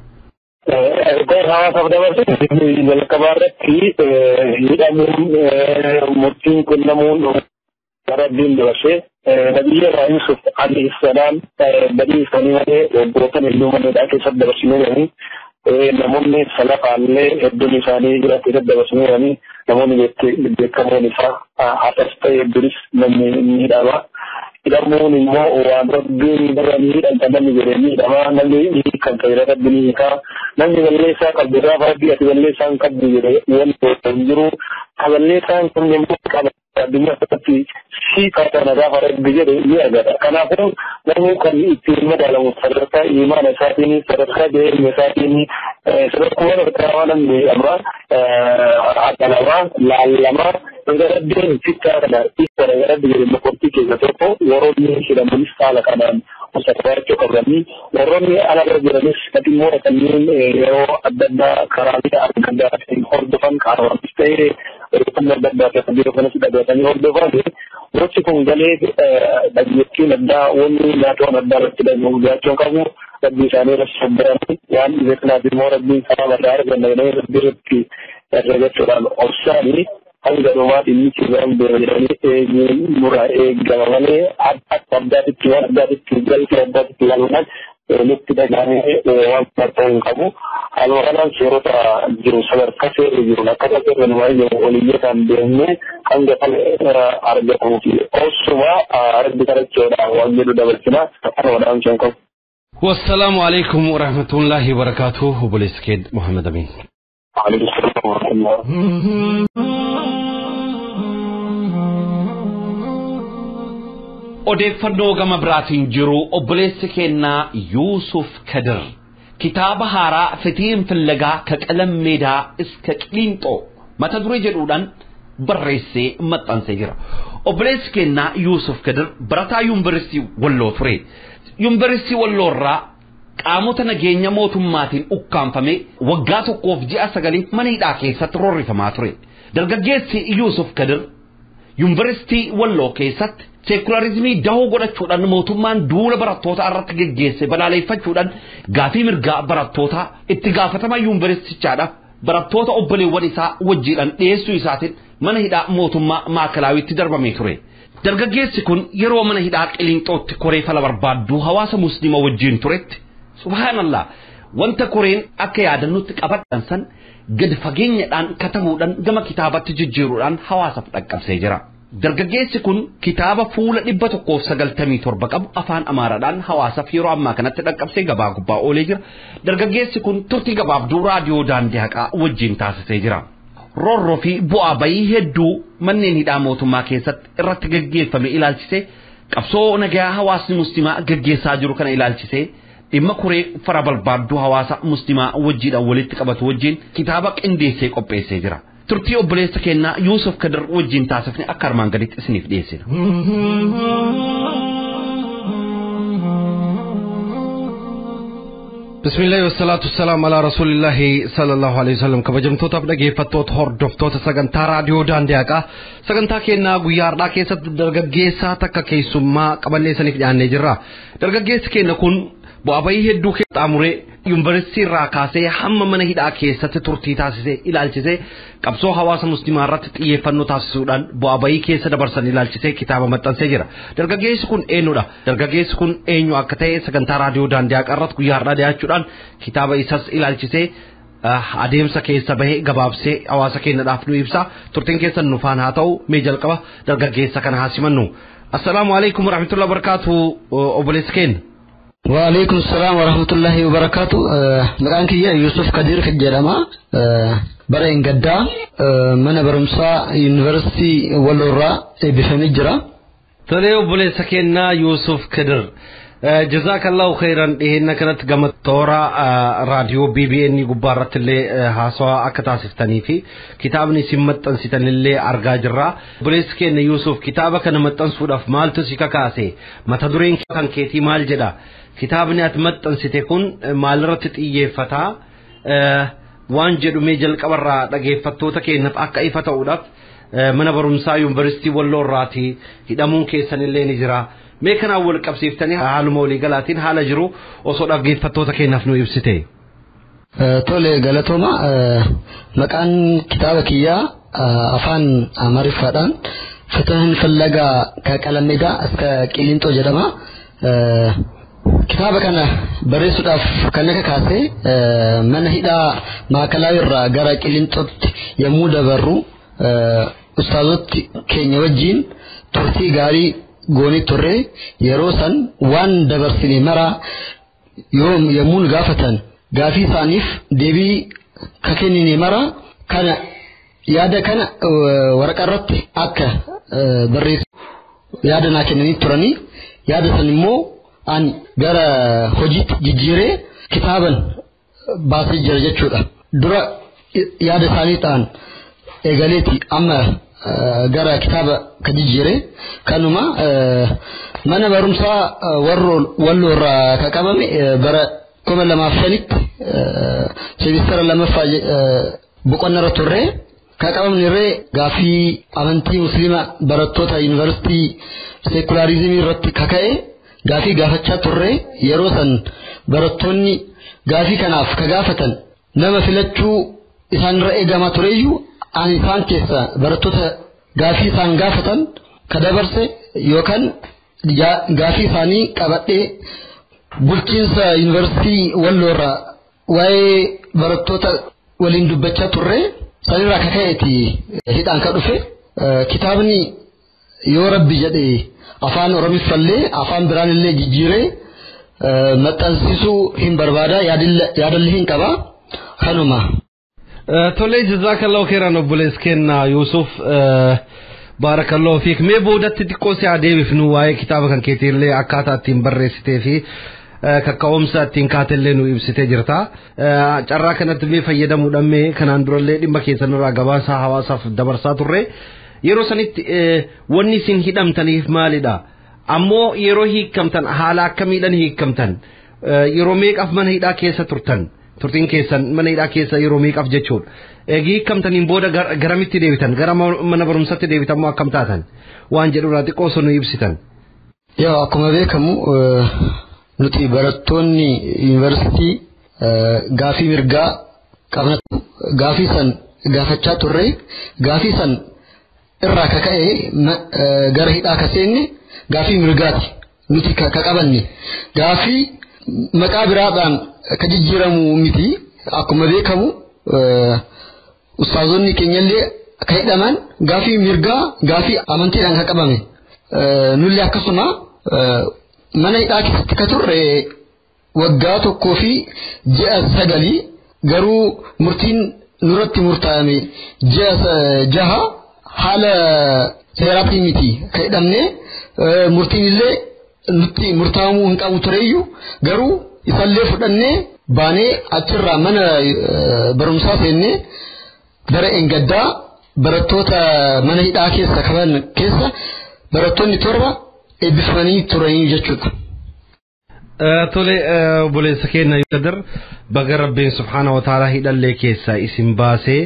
Hawaasaaf dabarsite jalqabaa irratti hidhamuun murtiin kennamuun adabbiin dabarsee نبي الله يوسف عليه السلام بدي سنوات وبروتن اللوم من ذاك سد بسمعني نموني سلف عليه الدنيا ثاني جرا سد بسمعني نموني بكموني فا أتستي بريس من نيروا إذا موني ما وعبدني براني أنتمني براني أما نلي كان كيرا ربني كا نلي ولي سا كبيرا فردي أتولي سان كبيرة ينجرو أولي سان كم يمكن كذا الدنيا seperti si kata negara begitu dia ada. Kenapa? Namun kali itu dalam serta iman saat ini serta dia saat ini serta kawanan di apa adalah lama negara dia kita ada negara dia memperti kita tu orang ini sudah menistala kanan usaha kami orang ini anak berjenis tapi mereka ini ada kerana ada hordofan kawan stay benar benar kita berada di dalam hordofan Wacce kun gale da yake da wani na to na da da mu ga to kamu da bisane da sabran yan zai na bi mora bin sama da da ne da birki da da to da osani an da ma din ki zan da ne mura ga wani at da tiwa da tigal da tigal نبتدأ يعني وانتظر كابو الوغلا شروطا جرو سلر كسر جرو نكذا من وين وليه كان بينه كان جال أرجع في أسوا أرجع كرجورا وانجلو دبل كنا أنا ودام شنكم والسلام عليكم ورحمة الله وبركاته بوليسكيد محمد أمين عليكم السلام ورحمة الله odeeffannoo gama biraatiin jiru obboleessi kennaa Yuusuf Kadir kitaaba haaraa fitiin fillagaa ka qalam meedaa iska qiliinxoo mata duree jedhuudhaan barreessee maxxansee jira. Obboleessi kennaa Yuusuf Kadir barataa yuunivarsiitii Walloo ture. Yuunivarsiitii Walloo irraa qaamota nageenya mootummaatiin ukkaanfamee waggaa tokkoof ji'a 9 mana hidhaa keessatti roorrifamaa ture. Dargaggeessi Yuusuf Kadir yuunivarsiitii Walloo keessatti sekularizimii dahoo godhachuudhaan mootummaan duula barattoota irratti geggeesse balaaleffachuudhaan gaafii mirgaa barattoota itti gaafatama yuunivarsiitichaadhaaf barattoota obboleewwan isaa wajjiidhaan dhiyeessuu isaatiin mana hidhaa mootummaa maakalawiitti darbamee ture. Dargaggeessi kun yeroo mana hidhaa qiliinxootti koree fala barbaaddu hawaasa musliima wajjiin turetti subhaanallah wanta koreen akka yaadannutti qabadhan san gad fageenyadhaan katabuudhaan gama kitaabatti jijjiiruudhaan hawaasaaf dhaqqabsee jira. Dargaggeessi kun kitaaba fuula 197 qabu afaan Amaaraadhaan hawaasaaf yeroo ammaa kanatti dhaqqabsee gabaa gubbaa oolee jira. Dargaggeessi kun turtii gabaabduu raadiyoo daandii haqaa wajjin taasisee jira. Roorroo fi bu'aa bayii hedduu manneen hidhaa mootummaa keessatti irratti gaggeeffame ilaalchisee qabsoo nagaa hawaasni muslimaa gaggeessaa jiru kana ilaalchisee dhimma koree fara barbaadduu hawaasa muslimaa wajjiidhaan walitti qabatu wajjin kitaaba qindeessee qopheessee jira. Turtii obboleessa kennaa Yuusuf Kadir wajjin taasifne akka armaan gaditti isiniif dhiyeessina. Bismillah wassalatu wassalamu ala rasulillahi sallallahu alaihi wasallam kabajamtoota dhaggeeffattoota hordoftoota sagantaa raadiyoo daandii haqaa sagantaa kennaa guyyaadhaa keessatti dargaggeessaa takka keessummaa qabannee isiniif dhiyaannee jirra. Dargaggeessi keenya kun bu'aa bayii hedduu qaamuree yuunivarsiitii irraa kaasee hamma mana hidhaa keessatti turtii taasisee ilaalchisee qabsoo hawaasa muslimaa irratti xiyyeeffannoo taasisuudhaan bu'aa bayii keessa dabarsan ilaalchisee kitaaba maxxansee jira. Dargaggeessi kun eenyudha? Dargaggeessi kun eenyu akka ta'e sagantaa raadiyoo daandii haqaa irratti guyyaadhaa dhiyaachuudhaan kitaaba isas ilaalchisee adeemsa keessa bahee gabaabsee hawaasa keenyaaf nu ibsa. Turtiin keessan nu faana haa ta'u mee jalqaba dargaggeessa kana haa simannu. Assalaamu alaykum wa rahmatullahi wa barakatuh obboleessi keenya. وعليكم السلام ورحمة الله وبركاته. مكان كيا يوسف كدير كجرما برين قدا من برمسا يونيفرسيتي ولورا بفمجرا. تليو بولي سكينا يوسف كدير جزاك الله خيرا إهنا كانت قامت تورا راديو BBN قبارة اللي هاسوا أكتاسفتني في كتابني سمت أنسيتن اللي أرجع جرا بوليسكين يوسف كتابك أنا متنسود في مال تسيكا كاسي ما تدرين كان كيتي مال جدا كتابني أتمت أنسيتكون مال رتت إيه فتا وانجد ميجل كبرة لقي فتوتا كي نبقى أي فتا ودف من برمسا يونيفرسيتي ولوراتي كده ممكن سن اللي نجرا meekan awwal qabsiiftanii haaluma walii galaatiin haala jiru osoo dhaggeeffattoota keenyaaf nu ibsite. Tole galatooma maqaan kitaaba kiyyaa afaan Amaariffaadhaan فتحن فلقا كلام ميدا اسك كيلينتو جدما كتابك أنا بريس الأف كأنك كاسي من هيدا ما كلاير جرا كيلينتو يمودا برو أستاذت كينيا وجين ترتي غاري غوني توري يروسن وان دبر سينمرا يوم يمون غافتن غافي ثانيف دبي ككني نمرا كان يادا كان ورقرت أكا بريس يادا ناكنني تراني يادا سنمو أن غرا هجيت جيجيري كتابا باسي جرجتشودا درا يادا ثاني تان إيغاليتي أما غرا كتابا كجيجيري كانوما مانا برمسا ورور كاكابامي برا كما لما فنك سيبستر لما فاج بقنا رتوري كاكابام نري غافي أمانتي مسلمة براتوتا يونيفرسيتي سيكولاريزمي رتي كاكاي غافي غافتشا توري يروسن براتوني غافي كناف كغافتن نما فلتشو إسان رأي غاما توريو أن إسان كيسا براتوتا غافي سان غافتن كدبرسي يوكان غافي ثاني كابتي bulchiinsa yuunivarsiitii walloorraa waa'ee barattoota waliin dubbachaa turre sanirraa akka ka'eeti hidhaan ka dhufe kitaabni yoo rabbi jedhe afaan oromiffallee afaan biraanillee jijjiiree maxxansiisuu hin barbaada yaadallee hin qaba kanuma. Tolee jazaakallahu khairan obboleessa keenya Yuusuf baarakallahu fiik mee boodatti xiqqoo si adeemifnu waa'ee kitaaba kan keetiillee akkaataa ittiin barreessitee fi kaka'umsa ittiin kaatellee nu ibsitee jirta. Carraa kanatti mee fayyadamuudhaan mee kanaan durallee dhimma keessanirraa gabaasa hawaasaaf dabarsaa turre yeroo sanitti wanni isin hidhamtaniif maalidha? Ammoo yeroo hiikamtan haala akkamiidhaan hiikamtan? Yeroo meeqaaf mana hidhaa keessa turtan? Turtiin keessan mana hidhaa keessa yeroo meeqaaf jechuudha? Hiikamtaniin booda garamitti deebitan? Gara mana barumsaatti deebitan moo akkam taatan? Waan jedhurraa xiqqoo osoo nu ibsitan. Yoo akkuma beekamu nuti barattoonni yuunivarsiitii gaafii mirgaa qabna gaafii san gaafachaa turre gaafii san irraa kaka'ee gara hidhaa ka seenne gaafii mirgaati nuti ka qabanne gaafii maqaa biraadhaan ka jijjiiramu miti akkuma beekamu ustaazonni keenyallee ka hidhaman gaafii mirgaa gaafii amantiidhaan ka qabame nullee akkasuma mana hidhaa keessatti ka turre waggaa tokkoo fi ji'a 9 garuu murtiin nurratti murtaa'ame ji'a 6 haala seeraatiin miti ka hidhamne murtiin illee nutti murtaa'amuu hin qabu tureyyuu garuu isallee fudhannee baanee achirraa mana barumsaa seennee bara engaddaa barattoota mana hidhaa keessa qaban keessa barattoonni 7 eebbifamanii turanii jechuudha. Tole obboleessa keenya Yuusuf baga Rabbiin subhaanahu wa ta'ala hidhallee keessa isin baasee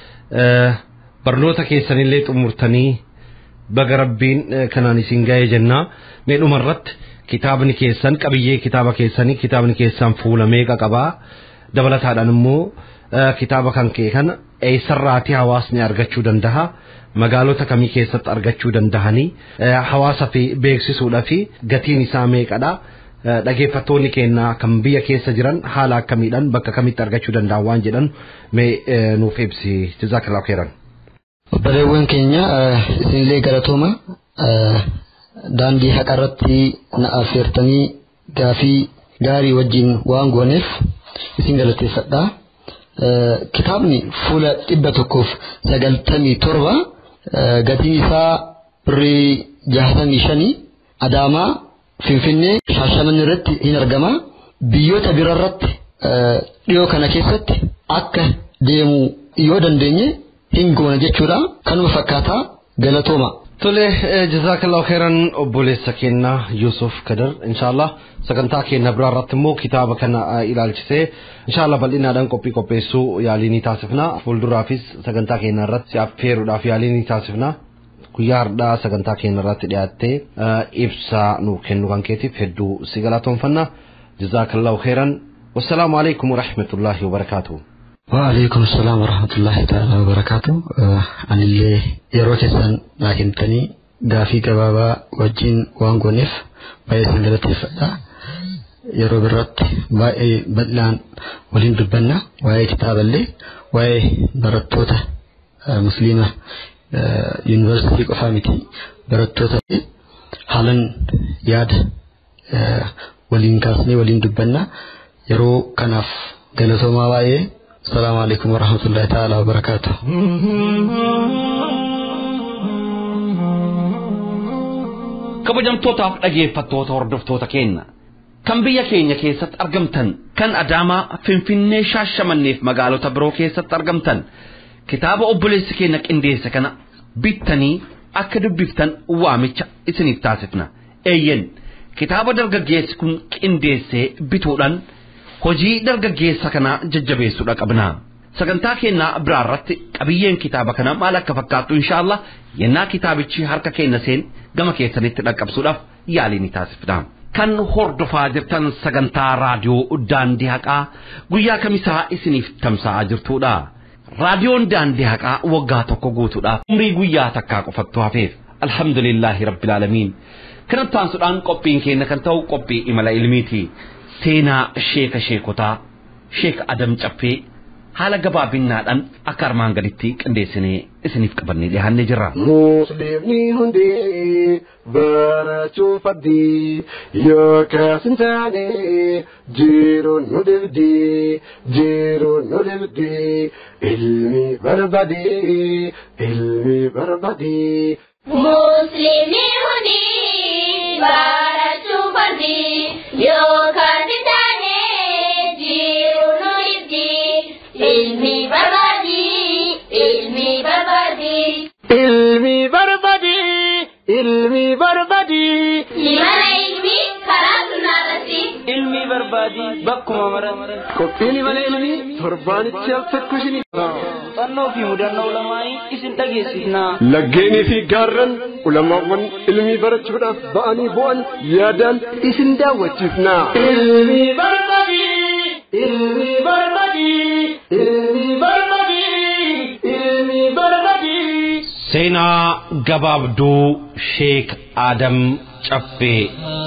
barnoota keessanillee xumurtanii baga Rabbiin kanaan isin ga'ee jenna. Mee dhumarratti kitaabni keessan qabiyyee kitaaba keessanii kitaabni keessan fuula meeqa qabaa? Dabalataadhaan immoo kitaaba kan kee kana eessarraatii hawaasni argachuu danda'a? Magaalota kamii keessatti argachuu danda'anii hawaasa fi beeksisuudhaa fi gatiin isaa meeqadha? Dhaggeeffattoonni keenya kan biyya keessa jiran haala akkamiidhaan bakka kamitti argachuu danda'an waan jedhan mee nuuf ibsi jazaakallahu khairan. Obboleewwan keenya isinillee galatooma daandii haqarratti na affeertanii gaafii gaarii wajjin waan gooneef isin galateeffadha. Kitaabni fuula 197 gatiin isaa birrii 65 Adaamaa Finfinnee Shaashamannee irratti hin argama. Biyyoota biraarratti dhiyoo kana keessatti akka deemu yoo dandeenye hin goona jechuudha. Kanuma fakkaataa galatooma. Tole jazakallahu khairan obboleessa keenya Yuusuf Kadir inshallah sagantaa keenya biraarratti immoo kitaaba kana ilaalchisee inshallah bal'inaadhaan qopheessuu yaalii ni taasifna. Fuulduraafis sagantaa keenya irratti affeeruudhaaf yaalii ni taasifna. Guyyaa har'aa sagantaa keenya irratti dhiyaattee ibsa nuuf kennu kan keetiif hedduu si galatoomfanna. Jazakallahu khairan. Wassalaamu alaikum wa rahmatullahi wa barakatuh. وعليكم السلام ورحمة الله تعالى وبركاته. أنا اللي يروح السن لكن تاني غافي كبابا وجين وانغونيف باي سنجلتي فدا يرو برات باي بدلان ولين دبنا واي كتاب اللي واي برتوتا مسلمة يونيفرسيتي قفامتي برتوتا حالن ياد ولين كاسني ولين دبنا يرو كناف جلسوما واي السلام عليكم ورحمة الله تعالى وبركاته. kabajamtootaaf dhageeffattoota hordoftoota keenya kan biyya keenya keessatti argamtan kan Adaamaa Finfinnee Shaashamanneef magaalota biroo keessatti argamtan kitaaba obboleessi keenya qindeesse kana bittanii akka dubbiftan waamicha isiniif taasifna. Eeyyen kitaaba dargaggeessi kun qindeessee bituudhaan hojii dargaggeessa kana jajjabeessuudha qabna. sagantaa keenya biraarratti qabiyyeen kitaaba kana maal akka fakkaatu inshallah yennaa kitaabichi harka keenya seen gama keessanitti dhaqqabsuudhaaf yaaliin taasifna. kan hordofaa jirtan sagantaa raadiyoo daandii haqaa guyyaa kamisaa isiniif tamsa'aa jirtuudha. raadiyoon daandii haqaa waggaa tokko guutuudhaaf umrii guyyaa takkaa qofattu hafeef alhamdulillahi rabbil aalamiin. kanatti aansuudhaan qophiin keenya kan ta'u qophii imala ilmiiti. seenaa sheekotaa sheek Adam Caffee haala gabaabinaadhaan akka armaan gaditti qindeessinee isiniif qabannee dhiyaannee jirra. Musliimni hundi barachuu fadhi yookaas hin taane jiruun nu dibdi ilmi barbaadi. Musliimni hundi barachuu fadhi yookaas hin taane jiruun nu dibdi. Ilmi barbadi. Imala ilmi karaa sunnaarratti. Ilmi barbadi bakkuma maran. Qophiin imala ilmi torbaanichi al tokko isinii. Fannoo fi mudannoo ulamaanii isin dhageessifna. Laggeenii fi gaarran ulamaawwan ilmi barachuudhaaf ba'anii bu'an yaadaan isin daawwachiifna. Ilmi barbadi. seenaa gabaabduu sheek Adam Caffee.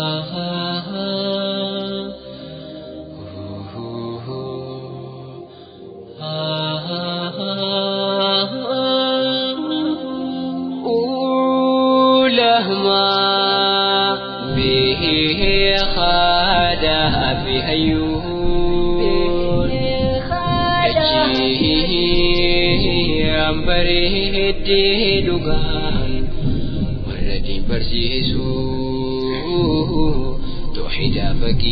Bareeddee dhugaan warra barsiisu tawhiida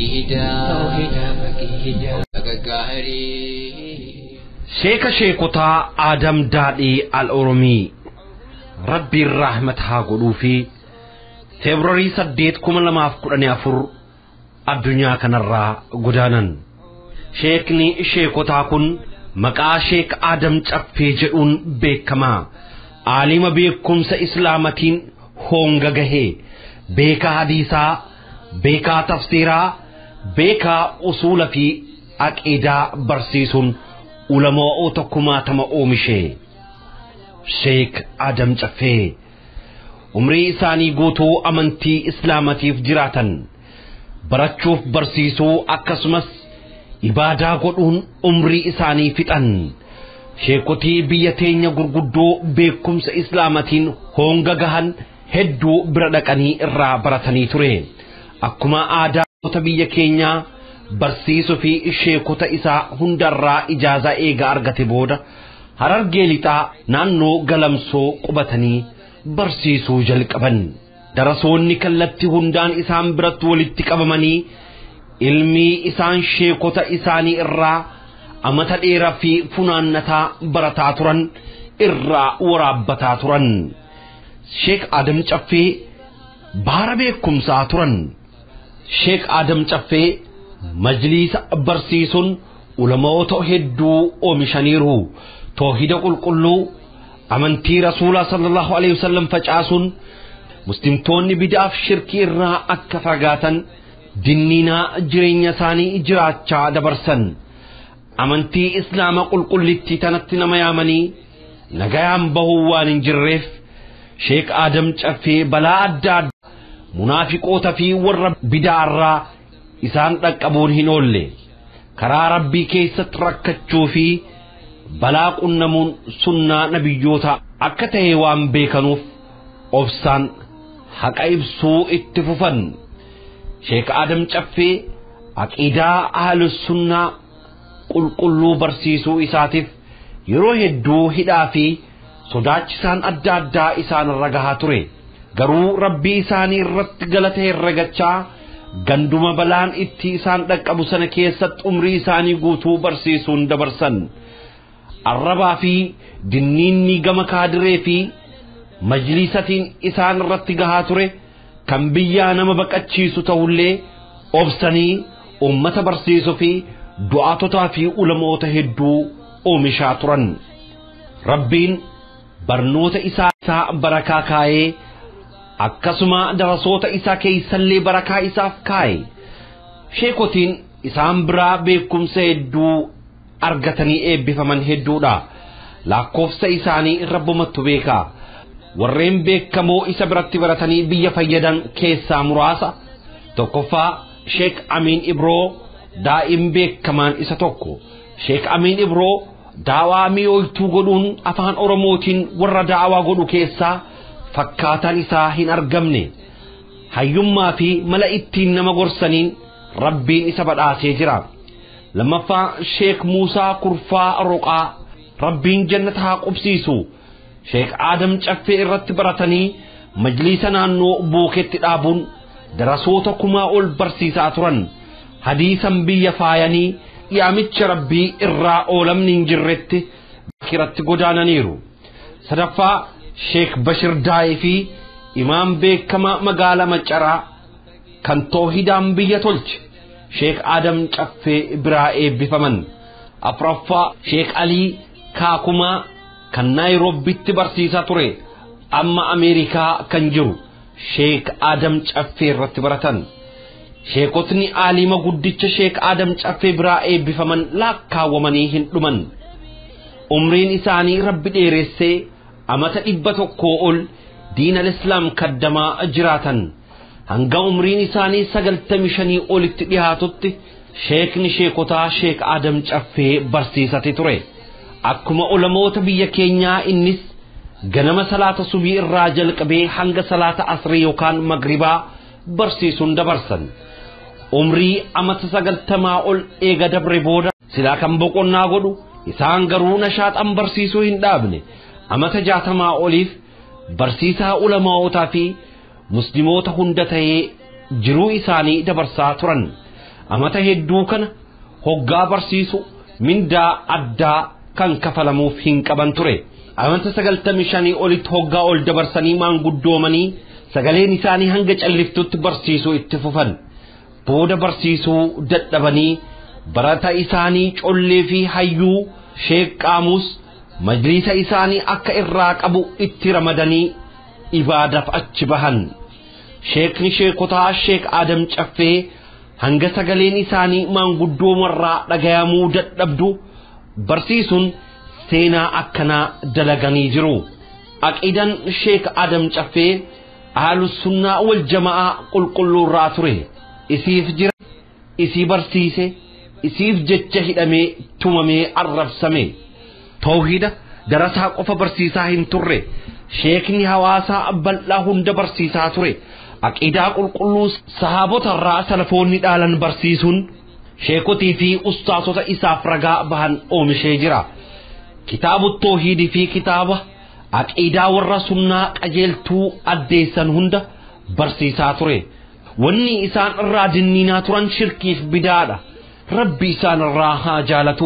faqiidaa gaggaarii. sheekotaa Adam Daadhii Al-Oromii Rabbiin rahmat haa godhuu fi Feebruaarii 8 2014 addunyaa kanarraa godaanan. sheekni sheekotaa kun maqaa sheek Adam Caffee jedhuun beekamaa aalima beekumsa islaamatiin honga gahee beekaa hadiisaa beekaa tafsiiraa beekaa usuula fi aqiidaa barsiisuun ulamoota kumaatama oomishee. sheek Adam Caffee umrii isaanii guutuu amantii islaamatiif jiraatan barachuuf barsiisuu akkasumas ibaadaa godhuun umrii isaanii fixan. sheekotii biyya teenya gurguddoo beekumsa islaamatiin honga gahan hedduu bira dhaqanii irraa baratanii ture. akkuma aadaa biyya keenyaa barsiisuu fi sheekota isaa hundarraa ijaazaa eega argate booda Harargee lixaa naannoo Galamsoo qubatanii barsiisuu jalqaban. darasoonni kallatti hundaan isaan biratti walitti qabamanii ilmi isaan sheekota isaanii irraa amata dheeraa fi funaannataa barataa turan irraa waraabbataa turan. sheek Adam Caffee baara beekumsaa turan. sheek Adam Caffee majliisa barsiisuun ulamoota hedduu oomishaniiru. tawhiida qulqulluu amantii rasuulaa sallallahu alaihi wasallam facaasuun muslimtoonni bid'aaf shirkii irraa akka fagaatan dinniinaa jireenya isaanii jiraachaa dabarsan. amantii islaama qulqullittii tanatti nama yaamanii nagayaan bahuu waan hin jirreef Sheek Adam Caffee balaa adda addaa munaafiqoota fi warra bidaarraa isaan dhaqqabuun hin oolle karaa rabbii keessatti rakkachuu fi balaa qunnamuun sunnaa nabiyyoota akka ta'e waan beekanuuf obsaan haqa ibsuu itti fufan. Sheek Adam Caffee aqiidaa ahlus sunnaa qulqulluu barsiisuu isaatiif yeroo hedduu hidhaa fi sodaachisaan adda addaa isaan irra gahaa ture. Garuu rabbii isaanii irratti galata herregachaa ganduma balaan itti isaan dhaqqabu sana keessatti umrii isaanii guutuu barsiisuun dabarsan. Arrabaa fi dinniinni gama kaadiree fi majlisatiin isaan irratti gahaa ture kan biyyaa nama baqachiisu ta'ullee obsanii ummata barsiisuu fi du'aatotaa fi ulamoota hedduu oomishaa turan. Rabbiin barnoota isaa barakaa kaayee akkasuma darasoota isaa keessallee barakaa isaaf kaaye. Sheekotiin isaan biraa beekumsa hedduu argatanii eebbifaman hedduudha. Lakkoofsa isaanii rabbumatu beeka. Warreen beekamoo isa biratti baratanii biyya fayyadan keessaa muraasa. Tokkoffaa Sheek Amin Ibroo daa'im beekamaan isa tokko. Sheek Amin Ibroo daawaa mi'ooytuu godhuun afaan Oromootiin warra daawaa godhu keessaa fakkaataan isaa hin argamne. Hayyummaa fi mala ittiin nama gorsaniin rabbiin isa badhaasee jira. Lammaffaa Sheek Muusaa Kurfaa Roqaa rabbiin jannata haa qubsiisu. Sheek Adam Caffee irratti baratanii majlisa naannoo booketti dhaabuun darasoota kumaa ol barsiisaa turan. Hadiisan biyya faayanii yaamicha rabbii irraa oolamni hin jirretti bakkiratti godaananiiru. Sadaffaa Sheek Bashir Daa'ii fi imaam beekama magaalaa Maccaraa kan toohidaan biyya tolche Sheek Adam Caffee biraa eebbifaman. Afuraffaa Sheek Alii Kaakumaa kan Naayiroobitti barsiisaa ture amma Ameerikaa kan jiru Sheek Adam Caffee irratti baratan. Sheekotni aalima guddicha Sheek Adam Caffee biraa eebbifaman lakkaawwamanii hin dhuman. Umriin isaanii rabbi dheeressee amata 100 ol diin al-Islaam kaddamaa jiraatan. Hanga umriin isaanii 95 olitti dhiyaatutti sheekni sheekotaa Sheek Adam Caffee barsiisate ture. Akkuma ulamoota biyya keenyaa innis ganama salaata subii irraa jalqabee hanga salaata asrii yookaan magribaa barsiisuun dabarsan. Umrii amata 90 ol eega dabre booda silaa kan boqonnaa godhu isaan garuu nashaaxan barsiisuu hin dhaabne. Amata 60 oliif barsiisaa ulamootaa fi muslimoota hunda ta'ee jiruu isaanii dabarsaa turan. Amata hedduu kana hoggaa barsiisu mindaa addaa kan kafalamuuf hin qaban ture. Amata 95 olitti hoggaa ol dabarsanii maanguddoomanii sagaleen isaanii hanga calliftutti barsiisuu itti fufan. Booda barsiisuu dadhabanii barata isaanii collee fi hayyuu Sheek Qaamus majlisa isaanii akka irraa qabu itti ramadanii ibaadaaf achi bahan. Sheekni sheekotaa Sheek Adam Caffee hanga sagaleen isaanii maanguddoomarraa dhagayamuu dadhabdu barsiisuun seenaa akkanaa dalaganii jiru. Aqiidan Sheek Adam Caffee ahlus sunnaa wal jamaa qulqulluurraa ture. Isiif jira, isii barsiise, isiif jecha hidhamee tumamee arrabsame. Tawhida darasaa qofa barsiisaa hin turre. Sheekni hawaasaa bal'aa hunda barsiisaa ture. Aqiidaa qulqulluu sahaabotarraa salafoonni dhaalan barsiisuun sheekotii fi ustaasota isaaf ragaa bahan oomishee jira. Kitaabu tawhiidii fi kitaaba aqiidaa warra sunnaa qajeeltuu addeessan hunda barsiisaa ture. Wanni isaan irraa dinniinaa turan shirkiif bidaadha. Rabbi isaan irraa haa jaalatu.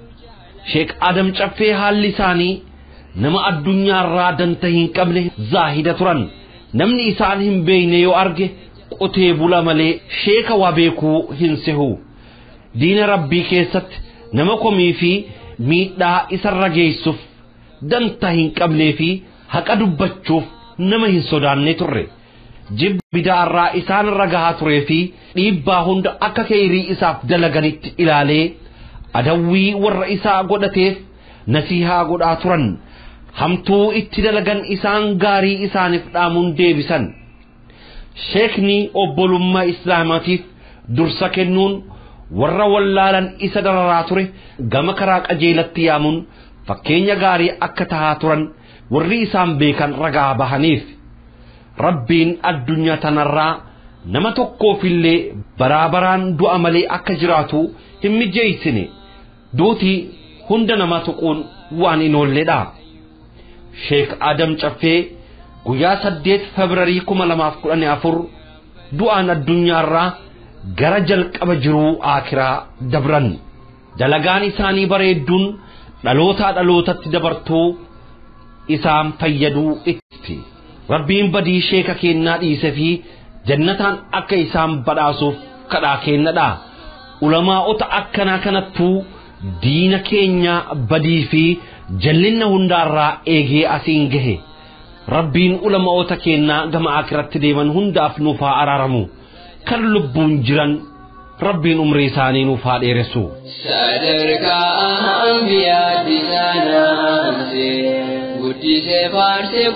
Sheek Adam Caffee haalli isaanii nama addunyaarraa danta hin qabne zaahida turan. Namni isaan hin beekne yoo arge qotee bula malee sheeka waa beekuu hin sehu. Diina rabbii keessatti nama komii fi miidhaa isarra geessuuf danta hin qabnee fi haqa dubbachuuf nama hin sodaanne turre. Jibba bidaarraa isaan irra gahaa turee fi dhiibbaa hunda akka kheyrii isaaf dalaganitti ilaalee adawwii warra isaa godhateef nasihaa godhaa turan. hamtuu itti dalagan isaan gaarii isaaniif dhaamuun deebisan. Sheekni obbolummaa islaamaatiif dursa kennuun warra wallaalan isa dararaa ture gama karaa qajeelatti yaamuun fakkeenya gaarii akka tahaa turan warri isaan beekan ragaa bahaniif. Rabbiin addunyaa tanarraa nama tokkoofillee baraabaraan du'a malee akka jiraatu hin mijeessine. Duuti hunda nama tuquun waan hin oolledha. Sheek Adam Caffee guyyaa 8 Febraarii 2014 du'aan addunyaarraa gara jalqaba jiruu aakiraa dabran. Dalagaan isaanii bareedduun dhalootatti dabartuu isaan fayyaduu itti. Rabbiin badii sheeka kennaa dhiise fi jannataan akka isaan badhaasuuf kadhaa kennadha. Ulamaa'ota akkanaa kanattuu diina keenya badii fi jallinna hundaarraa eegee asiin gahe. Rabbiin ulamaa'ota kennaa gama aakiratti deeman hundaaf nuuf haa araaramu. Kan lubbuun jiran Rabbiin umrii isaanii nuuf haa dheeressu. Sadarkaa anbiyaatti sanaamsee guddisee faarsee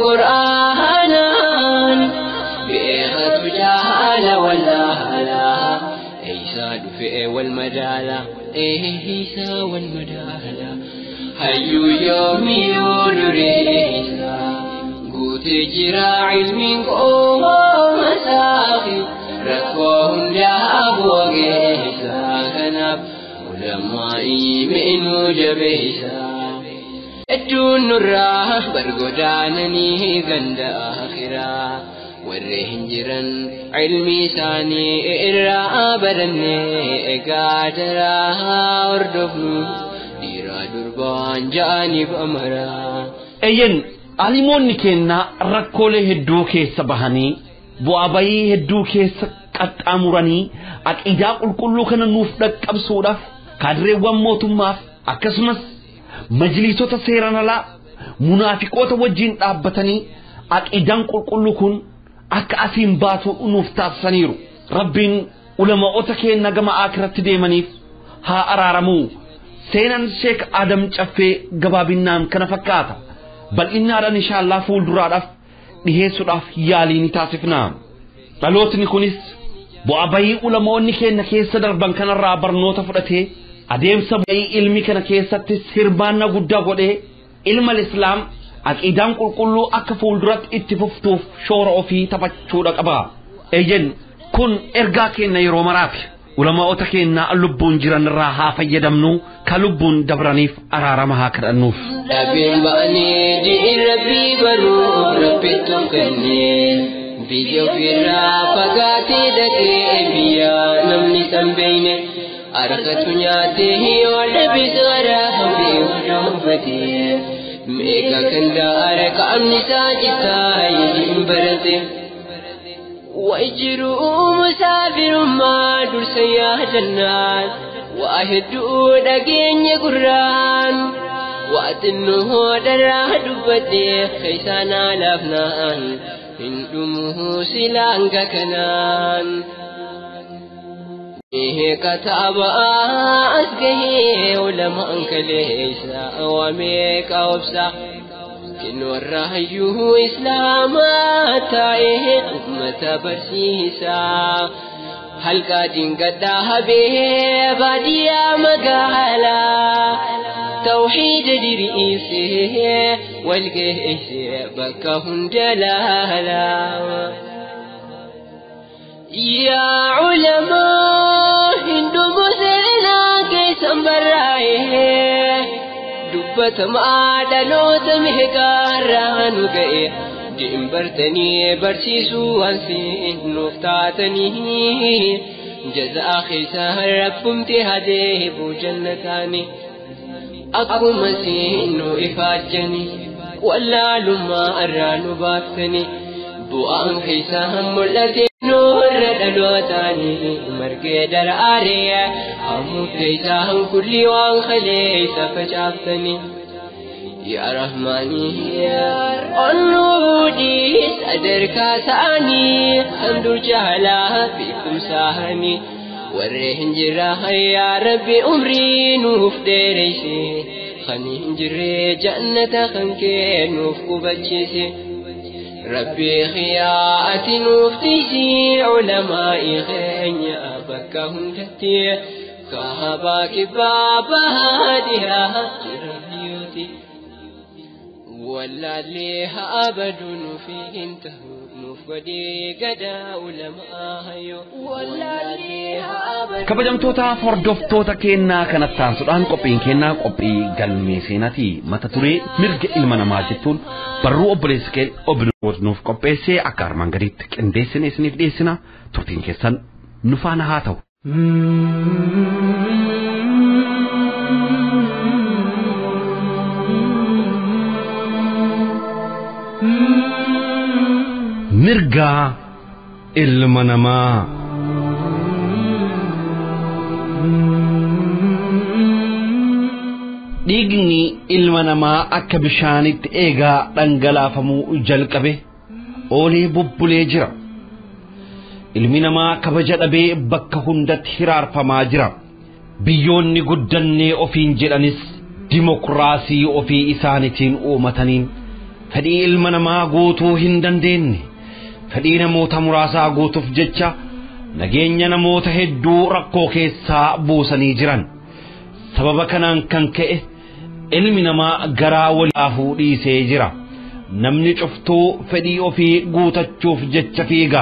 qur'aanaan beekatu jaala wallaalaa eeysaa dhufee wal madaala eeysaa wal madaala hayyuu yoomiyuu dureeysaa guutee jiraa ilmiin qooma saafi rakkoo hundaa boogeessaa kanaaf ulamaa'ii meenuu jabeessaa. Edduun nurraa bargodaananii ganda akhiraa warri hin jiran ilmi isaanii irraa barannee egaa daraa hordofnu dhiiraa durbaan ja'aniif amaraa. Eyyen alimoonni kennaa rakkoolee hedduu keessa bahanii bu'aa bayii hedduu keessa qaxxaamuranii aqiidaa qulqulluu kana nuuf dhaqqabsuudhaaf kaadireewwan mootummaaf akkasumas majliisota seeran alaa munaafiqoota wajjin dhaabbatanii aqiidaan qulqulluu kun akka asiin baatu nuuf taasisaniiru. Rabbiin ulamaa'ota keenya gama aakiratti deemaniif haa araaramu. Seenaan Sheek Adam Caffee gabaabinaan kana fakkaata. Bal'innaadhaan inshaallah fuulduraadhaaf dhiheessuudhaaf yaalii ni taasifna. Dhalootni kunis bu'aa bayii ulamaa'onni keenya keessa darban kanarraa barnoota fudhatee adeemsa bayii ilmi kana keessatti sirbaanna guddaa godhee ilma islaam aqiidaan qulqulluu akka fuulduratti itti fuftuuf shoora ofii taphachuudha qaba. Eyyen kun ergaa keenya yeroo maraafi ulamaa'ota keenya lubbuun jiran irraa haa fayyadamnu ka lubbuun dabraniif araarama haa kadhannuuf. Dhabiin ba'anii diin rabbii baruu rabbitti kennee biyya ofirraa fagaatee dhaqee biyya namni san beeyne. Arakatu nyaatee yoo dhabisara hambee hundaanfatee meeqa kan daara qaamni isaa citaa yediin barate wajjiruu musaafirummaa dursa yaadannaan waa hedduu dhageenya gurraan waa xinnoo dharaa dubbadhee keessaanaa laafnaan hin dhumuu silaanga kanaan. كتاب أسقيه ولما أنكليسا وميك أوبسا كن ورهيه إسلاما تايه أمة برسيسا هل قادين قدها به باديا مقالا توحيد دريسه والقيسه بكهن جلالا يا علماء هندو مسلنا كيسان برايه دبت ما دلوت مهكاران وقئي جئن برتني برسيسو وانسين نفتاتني جزاء خيسان ربمت هديه بو جنتاني أكو مسينو إفاجني ولا لما أرانو بافتني بوان خيسان ملتي نور دلوتاني مرقي در آريا حمود ليساهم كل وان خليس فجافتني يا رحماني يا النودي صدر كاساني حمد الجهلا فيكم ساهني ورهن جراح يا ربي أمري نوف ديريسي خنين جري جنة خنكين وفقو بجيسي ربي خياءة نفتيسي علماء خينيا بكهم تتي كهباك بابا هادها جربيوتي ولا ليها أبد فيه انتهوا نفقدي قدا علماء ولا ليها أبد kabajamtoota hordoftoota keenyaa kanattaan sudhaan qophiin keenyaa qophii galmee seenaatii mata duree mirga ilma namaa jettuun barruu obboleessa kee obnuuf qopheessee akka armaan gadiitti qindeessine isiniif dhiyeessina turtiin keessan nu faana haa ta'u. mirga ilma namaa dhiigni ilma namaa akka bishaanitti eegaa dhangalaafamuu jalqabe oolee bubbulee jira. ilmi namaa kabaja dhabee bakka hundatti hiraarfamaa jira. biyyoonni guddannee ofiin jedhanis dimokiraasii ofii isaaniitiin uumataniin fedhii ilma namaa guutuu hin dandeenye. fedhii namoota muraasaa guutuuf jecha nageenya namoota hedduu rakkoo keessaa buusanii jiran. sababa kanaan kan ka'e ilmi namaa garaa walaafuu dhiisee jira. namni cuftuu fedhii ofii guutachuuf jecha fiiga.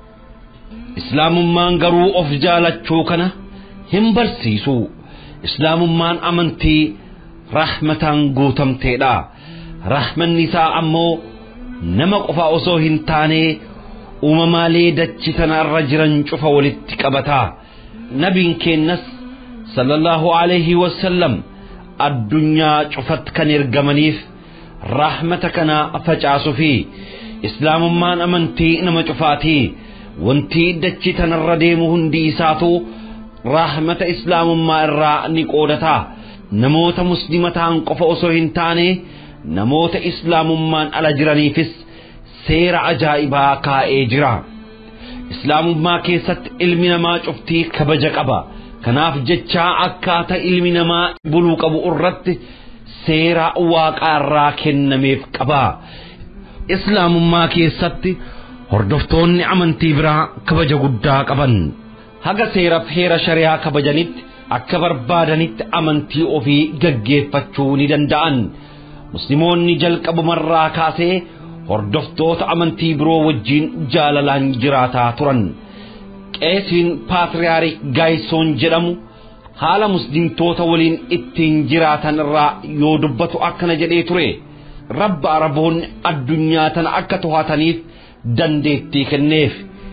islaamummaan garuu of jaalachuu kana hin barsiisu. islaamummaan amantii rahmataan guutamteedha. rahmanni isaa ammoo nama qofa osoo hin taane uumamaalee dachii tanarra jiran cufa walitti qabata. nabiin keenyas sallallahu alayhi wasallam addunyaa cufatti kan ergamaniif rahmata kana facaasu fi islaamummaan amantii nama cufaatii. wanti dachii tanarra deemu hundi isaatu rahmata islaamummaa irraa ni qoodata. namoota muslima ta'an qofa osoo hin taane namoota islaamummaan ala jiraniifis seera ajaa'ibaa kaa'ee jira. islaamummaa keessatti ilmi namaa cuftii kabaja qaba. kanaaf jecha akkaataa ilmi namaa buluu qabu irratti seera waaqaarraa kennameef qaba. islaamummaa keessatti hordoftoonni amantii biraa kabaja guddaa qaban. haga seeraaf heera shari'aa kabajanitti akka barbaadanitti amantii ofii gaggeeffachuu ni danda'an. musliimoonni jalqabumarraa kaasee hordoftoota amantii biroo wajjin jaalalaan jiraataa turan. qeesiin paatriyaariik gaaysoon jedhamu haala muslimtoota waliin ittiin jiraatan irraa yoo dubbatu akkana jedhee ture. rabbi araboonni addunyaa tana akka to'ataniif dandeettii kenneef.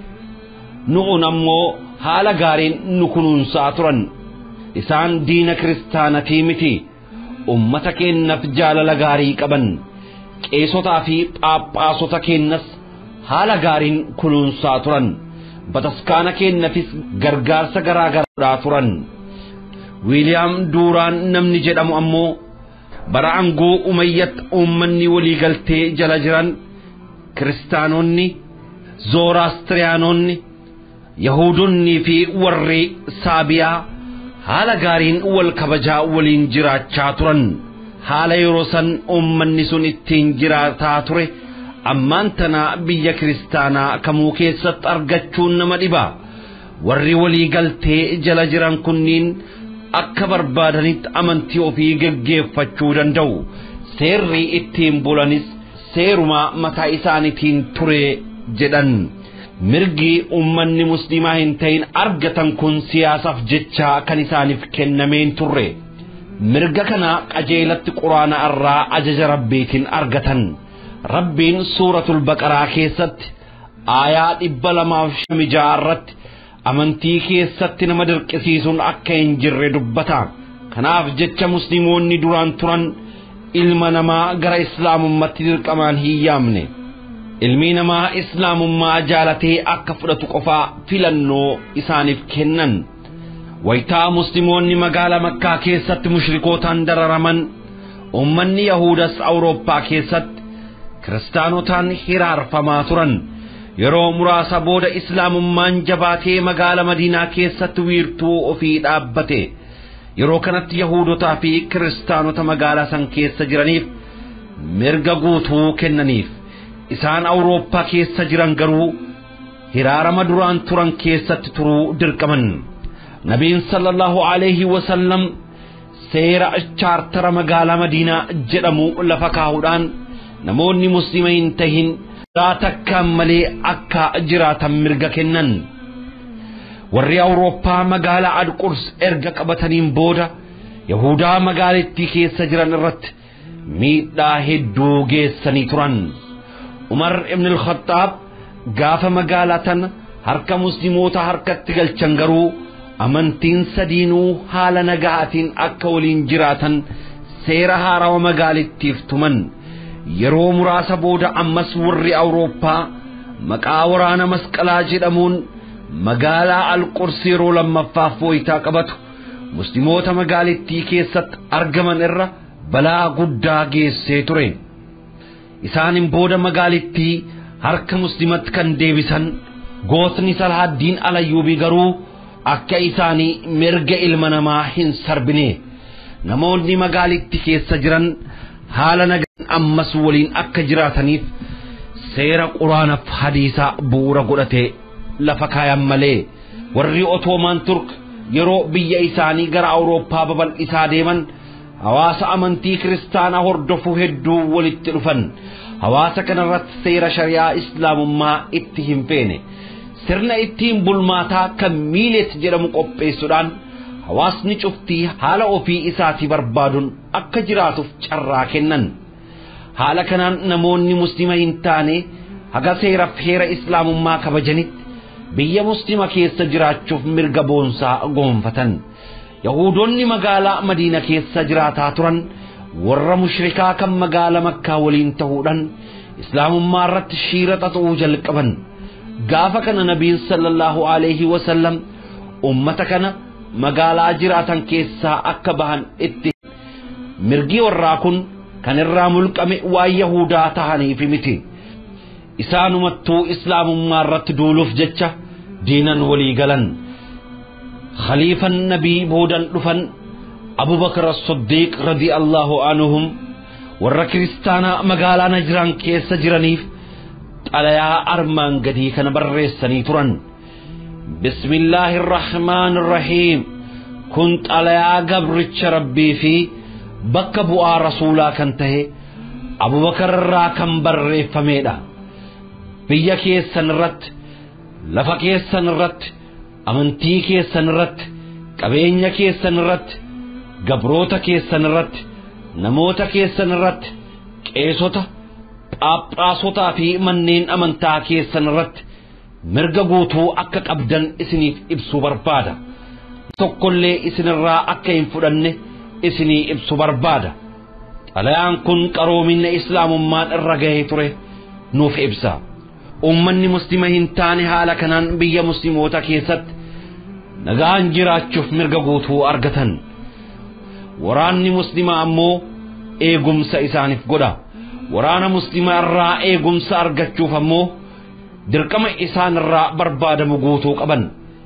nu'un ammoo haala gaariin nu kunuunsaa turan. isaan diina kiristaanatii miti. ummata keennaaf jaalala gaarii qaban. qeesotaa fi phaaphaasota keennas haala gaariin kunuunsaa turan. bataskaana keennaafis gargaarsa garaa garaa turan. wiiliyaam duuraan namni jedhamu ammoo bara aangoo umayyat uummanni walii galtee jala jiran kiristaanonni, zooraastriyaanonni, yahuudonnii fi warri saabiyaa haala gaariin wal kabajaa waliin jiraachaa turan. haala yeroo san uummanni sun ittiin jiraataa ture ammaan tana biyya kiristaanaa kamuu keessatti argachuun nama dhiba. warri walii galtee jala jiran kunniin akka barbaadanitti amantii ofii gaggeeffachuu danda'u. seerri ittiin bulanis seeruma mataa isaaniitiin ture jedhan. mirgi uummanni muslimaa hin ta'in argatan kun siyaasaaf jecha kan isaaniif kennameen turre. mirga kana qajeelatti quraana irraa ajaja rabbiitiin argatan. rabbiin suuratul baqaraa keessatti aayaa 256 irratti amantii keessatti nama dirqisiisuun akka hin jirre dubbata. kanaaf jecha musliimoonni duraan turan ilma namaa gara islaamummaatti dirqamaan hin yaamne. ilmi namaa islaamummaa jaalatee akka fudhatu qofaa filannoo isaaniif kennan. wayitaa musliimoonni magaalaa makkaa keessatti mushrikootaan dararaman ummanni yahudas awurooppaa keessatti kiristaanotaan hiraarfamaa turan. yeroo muraasa booda islaamummaan jabaatee magaalaa madiinaa keessatti wiirtuu ofii dhaabbate. yeroo kanatti Yahuudotaa fi Kiristaanota magaalaa san keessa jiraniif mirga guutuu kennaniif. Isaan Awurooppaa keessa jiran garuu hiraarama duraan turan keessatti turuu dirqaman. Nabiin sallallahu alayhi wasallam seera chaartara magaalaa Madiinaa jedhamu lafa kaa'uudhaan namoonni muslima hin tahin takkaan malee akka jiraatan mirga kennan. Warri Awurooppaa magaalaa Alqurs erga qabataniin booda Yahudaa magaalattii keessa jiran irratti miidhaa hedduu geessanii turan. Umar ibn al-Khattab gaafa magaalaa tana harka musliimoota harkatti galchan garuu amantiin sadiinuu haala nagaatiin akka waliin jiraatan seera haarawaa magaalittiif tuman. Yeroo muraasa booda ammas warri Awurooppaa maqaa waraana masqalaa jedhamuun magaalaa Alqurs yeroo lammaffaaf fooyitaa qabatu musliimoota magaalittii keessatti argaman irra balaa guddaa geessee ture. Isaanin booda magaalittii harka muslimatti kan deebisan gootni Salahaddiin Alayyuubii garuu akka isaanii mirga ilma namaa hin sarbine. Namoonni magaalittii keessa jiran haala nagaan ammas waliin akka jiraataniif seera quraanaaf hadiisaa bu'uura godhatee lafa kaayan malee. Warri Otoomaan Turk yeroo biyya isaanii gara Awurooppaa babal'isaa deeman hawaasa amantii kiristaanaa hordofuu hedduu walitti dhufan. Hawaasa kanarratti seera shari'aa islaamummaa itti hin feene. Sirna ittiin bulmaataa kan miilet jedhamu qopheessuudhaan hawaasni cuftii haala ofii isaatii barbaaduun akka jiraatuuf carraa kennan. Haala kanaan namoonni muslima hin taane haga seeraaf heera islaamummaa kabajanitti biyya muslima keessa jiraachuuf mirga boonsaa gonfatan. Yahudoonni magaalaa Madiina keessa jiraataa turan warra mushrikaa kan magaalaa Makkaa waliin ta'uudhaan islaamummaa irratti shiira xaxuu jalqaban. Gaafa kana Nabiin sallallahu alayhi wasallam ummata kana magaalaa jiraatan keessaa akka bahan itti. Mirgi warraa kun kan irraa mulqame waan Yahudaa tahaniif miti. Isaanumattuu islaamummaa irratti duuluuf jecha diinan walii galan. Khaliifan Nabii boodan dhufan Abu Bakr as-Siddiq radiyallahu anhum warra kiristaanaa magaalaa Najraan keessa jiraniif xalayaa armaan gadii kana barreessanii turan. Bismillahir Rahmaanir Rahiim. Kun xalayaa gabricha Rabbii fi bakka bu'aa rasuulaa kan tahe Abu Bakr irraa kan barreeffameedha. Biyya keessan irratti, lafa keessan irratti, amantii keessan irratti, qabeenya keessan irratti, gabroota keessan irratti, namoota keessan irratti, qeesota, phaaphraasotaa fi manneen amantaa keessan irratti mirga guutuu akka qabdan isiniif ibsuu barbaada. Tokkollee isinirraa akka hin fudhanne isinii ibsu barbaada. Xalayaan kun qaroomina islaamummaan irra gahee ture nuuf ibsa. Ummanni muslima hin taane haala kanaan biyya muslimoota keessatti nagaan jiraachuuf mirga guutuu argatan. Waraanni muslimaa ammoo eegumsa isaaniif godha. Waraana muslimaa irraa eegumsa argachuuf ammoo dirqama isaan irraa barbaadamu guutuu qaban.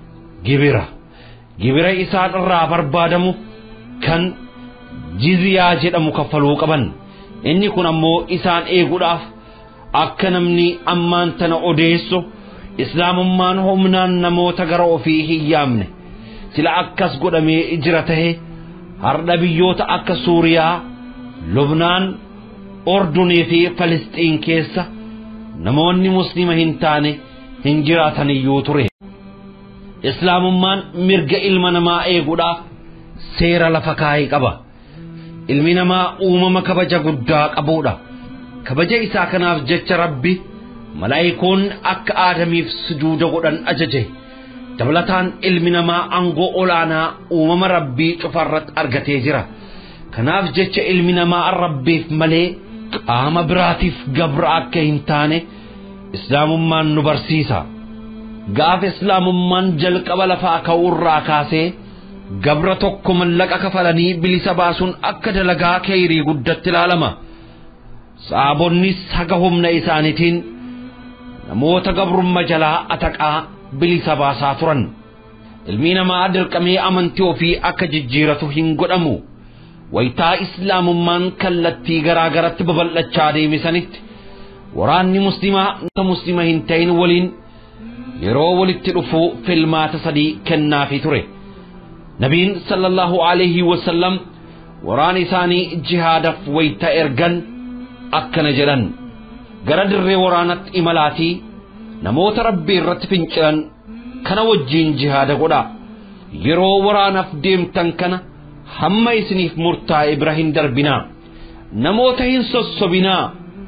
Gibira isaan irraa barbaadamu kan jizyaa jedhamu kaffaluu qaban. Inni kun ammoo isaan eeguudhaaf akka namni ammaan tana odeessu islaamummaan humnaan namoota gara ofii hin yaamne sila akkas godhamee jira tahe har'a biyyoota akka Suuriyaa, Lubnaan, Ordunii fi Falisxiin keessa namoonni muslima hin taane hin jiraataniyyuu ture. Islaamummaan mirga ilma namaa eeguudhaaf seera lafa kaa'ee qaba. Ilmi namaa uumama kabaja guddaa qabuudha. Kabaja isaa kanaaf jecha Rabbi malaa'ikoon akka Aadamiif sujuuda godhan ajaje. Dabalataan ilmi namaa aangoo olaanaa uumama Rabbii cufarratti argatee jira. Kanaaf jecha ilmi namaa Rabbiif malee qaama biraatiif gabra akka hin taane islaamummaan nu barsiisa. Gaaf islaamummaan jalqaba lafaa ka'uurraa kaasee gabra tokko mallaqa kafalanii bilisa baasuun akka dalagaa khayrii guddatti ilaalama. Saabonnis haga humna isaaniitiin namoota gabrummaa jalaa ataqaa bilisa baasaa turan. ilmi namaa dirqamee amantii ofii akka jijjiiratu hin godhamu waytaa islaamummaan kallattii garaagaratti babal'achaa deemisanitti waraanni muslima hin ta'in waliin yeroo walitti dhufu filmaata sadii kennaafii ture nabiin sallallahu alayhi wasallam waraan isaanii jihaadaaf waytaa ergan akkana jedhan gara dirree waraanatti imalaatii namoota rabbii irratti fincilan kana wajjiin jihaada godha yeroo waraanaaf deemtan kana hamma isiniif murtaa'e bira hin darbinaa namoota hin sossobinaa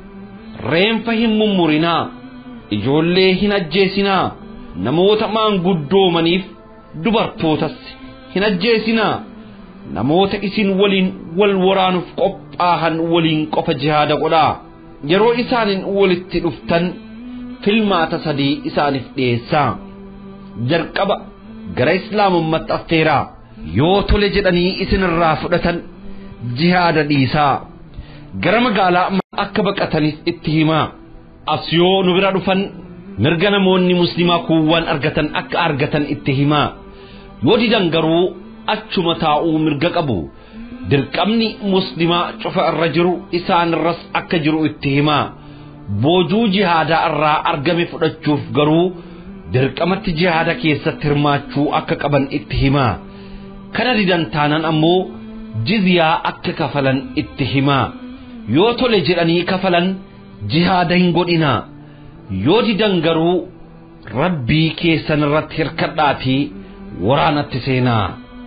reenfa hin mummurinaa ijoollee hin ajjeesinaa namoota maanguddoomaniif dubartootas hin ajjeesinaa namoota isin waliin wal waraanuuf qophaahan waliin qofa jihaada godhaa yeroo isaanin walitti dhuftan filmaata sadii isaaniif dhiyeessaa jalqaba gara islaamummaatti affeeraa yoo tole jedhanii isinirraa fudhatan jihaada dhiisaa gara magaalaa akka baqatanis itti himaa as yoo nu bira dhufan mirga namoonni muslimaa kuuwwan argatan akka argatan itti himaa yoo didan garuu achuma taa'uu mirga qabu dirqamni muslimaa cufa irra jiru isaan irras akka jiru itti himaa boojuu jihaadaa irraa argame fudhachuuf garuu dirqamatti jihaada keessatti hirmaachuu akka qaban itti himaa kana didan taanan ammoo jizyaa akka kafalan itti himaa yoo tole jedhanii kafalan jihaada hin godhinaa yoo didan garuu rabbii keessan irratti hirkadhaatii waraanatti seenaa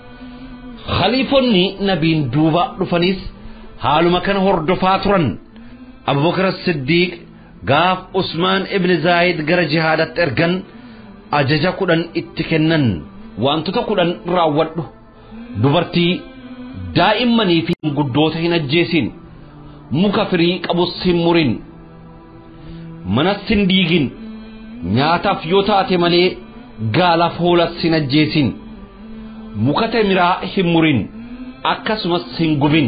khaliifonni nabiin duuba dhufanis haaluma kana hordofaa turan Abubakar Siddiq gaaf Usmaan ibn Zaayid gara jihaadatti ergan ajaja 10 itti kennan wantoota 10 raawwadhu dubartii daa'immanii fi guddoota hin ajjeesin muka firii qabus hin murin manas hin diigin nyaataaf yoo taate malee gaalaaf hoolas hin ajjeesin muka temiraa hin murin akkasumas hin gubin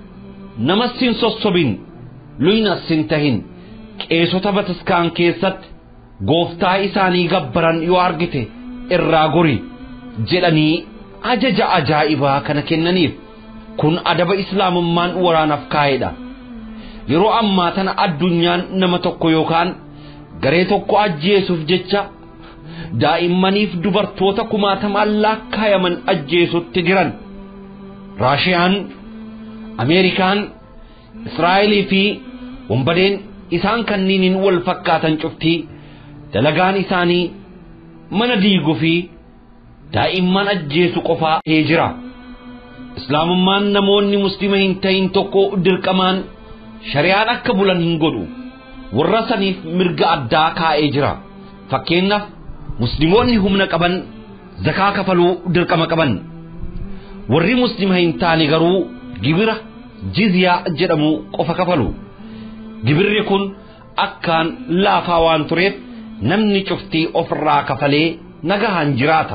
namas hin sossobin luynas hin tahin qeesota bataskaan keessatti gooftaa isaanii gabbaran yoo argite irraa gori jedhanii ajaja ajaa'ibaa kana kennaniif kun adaba islaamummaan waraanaaf kaa'edha yeroo ammaa tana addunyaan nama tokko yookaan garee tokko ajjeesuuf jecha daa'immaniif dubartoota kumaatamaan lakkaa'aman ajjeesutti jiran raashiyaan ameerikaan israa'elii fi wombadeen isaan kanniiniin wal fakkaatan cuftii dalagaan isaanii mana diiguu fi daa'imman ajjeesu qofaa ta'ee jira islaamummaan namoonni muslima hin ta'in tokko dirqamaan shari'aan akka bulan hin godhu warra saniif mirga addaa kaa'ee jira fakkeenyaaf muslimoonni humna qaban zakaa kafaluu dirqama qaban warri muslima hin taane garuu gibira jizyaa jedhamu qofa kafalu gibirri kun akkaan laafaa waan tureef namni cuftii ofirraa kafalee nagahaan jiraata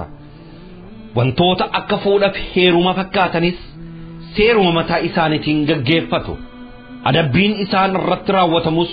wantoota akka fuudhaaf heeruma fakkaatanis seeruma mataa isaaniitiin gaggeeffatu adabbiin isaan irratti raawwatamus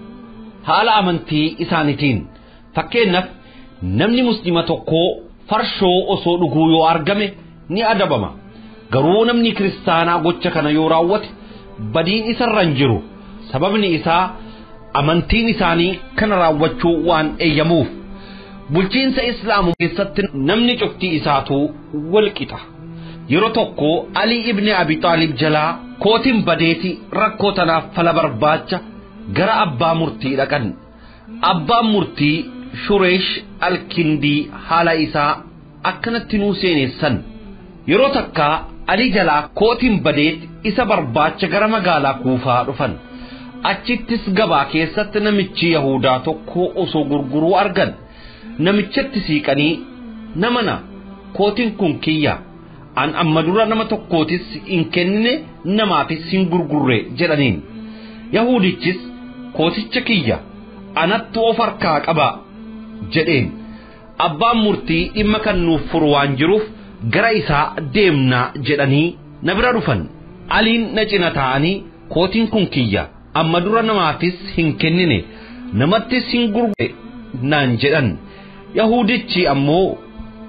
haala amantii isaaniitiin fakkeenyaaf namni muslima tokko farshoo osoo dhuguu yoo argame ni adabama garuu namni kiristaanaa gocha kana yoo raawwate badiin isarra hin jiru sababni isaa amantiin isaanii kana raawwachuu waan eeyyamuuf bulchiinsa islaamu keessatti namni cuftii isaatu walqixa yeroo tokko Ali ibn Abi Talib jalaa kootiin badeeti rakkoo tanaaf fala barbaacha gara abbaa murtii dhaqan abbaan murtii Shureesh al-Kindi haala isaa akkanatti nuu seenessan yeroo takka Ali jalaa kootiin badeeti isa barbaacha gara magaalaa Kuufaa dhufan achittis gabaa keessatti namichi Yahudaa tokko osoo gurguruu argan namichatti siiqanii namana kootiin kun kiyya an amma dura nama tokkootis in kennine namaafis hin gurgurre jedhaniin Yahudichis kooticha kiyya anattu of harkaa qaba jedheen abbaan murtii dhimma kan nuuf furu waan jiruuf gara isaa deemnaa jedhanii na bira dhufan Aliin na cina taa'anii kootiin kun kiyya amma dura namaafis hin kennine namattis hin gurgurre naan jedhan Yahudichi ammoo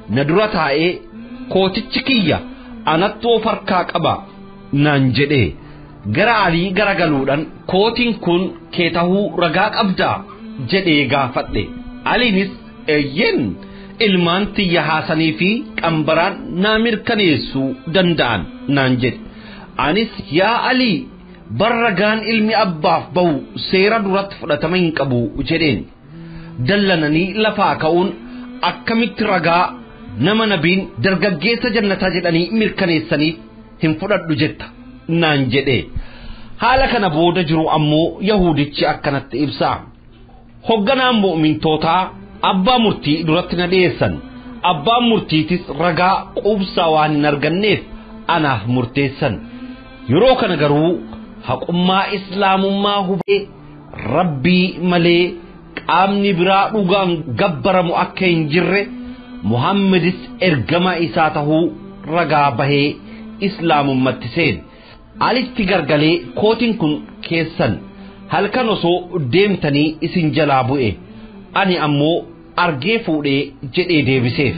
nadura taa'ee kootichi kiyya anattoo farkaa qaba naan jedhee gara Alii garagaluudhaan kootiin kun kee tahuu ragaa qabdaa jedhee gaafadhe. Aliinis eeyyeen ilmaan tiyya haasanii fi qambaraan naa mirkaneessuu danda'an naan jedhe. Anis yaa Alii barragaan ilmi abbaaf bahu seera duratti fudhatama hin qabu jedheen. Dallananii lafaa ka'uun akkamitti ragaa nama nabiin dargaggeessa jannataa jedhanii mirkaneessaniif hin fudhadhu jetta naan jedhe. Haala kana booda jiru ammoo Yahudichi akkanatti ibsa. Hogganaan mu'mintootaa abbaa murtii duratti na dhiyeessan. Abbaan murtiitis ragaa quubsaa waan hin arganneef anaaf murteessan. Yeroo kana garuu haqummaa islaamummaa hubee rabbii malee qaamni biraa dhugaan gabbaramu akka hin jirre Muhammadis ergama isaa tahuu ragaa bahee islaamummatti seene. Alitti gargalee kootiin kun keessan halkan osoo deemtanii isin jalaa bu'e ani ammoo argee fuudhee jedhee deebiseef.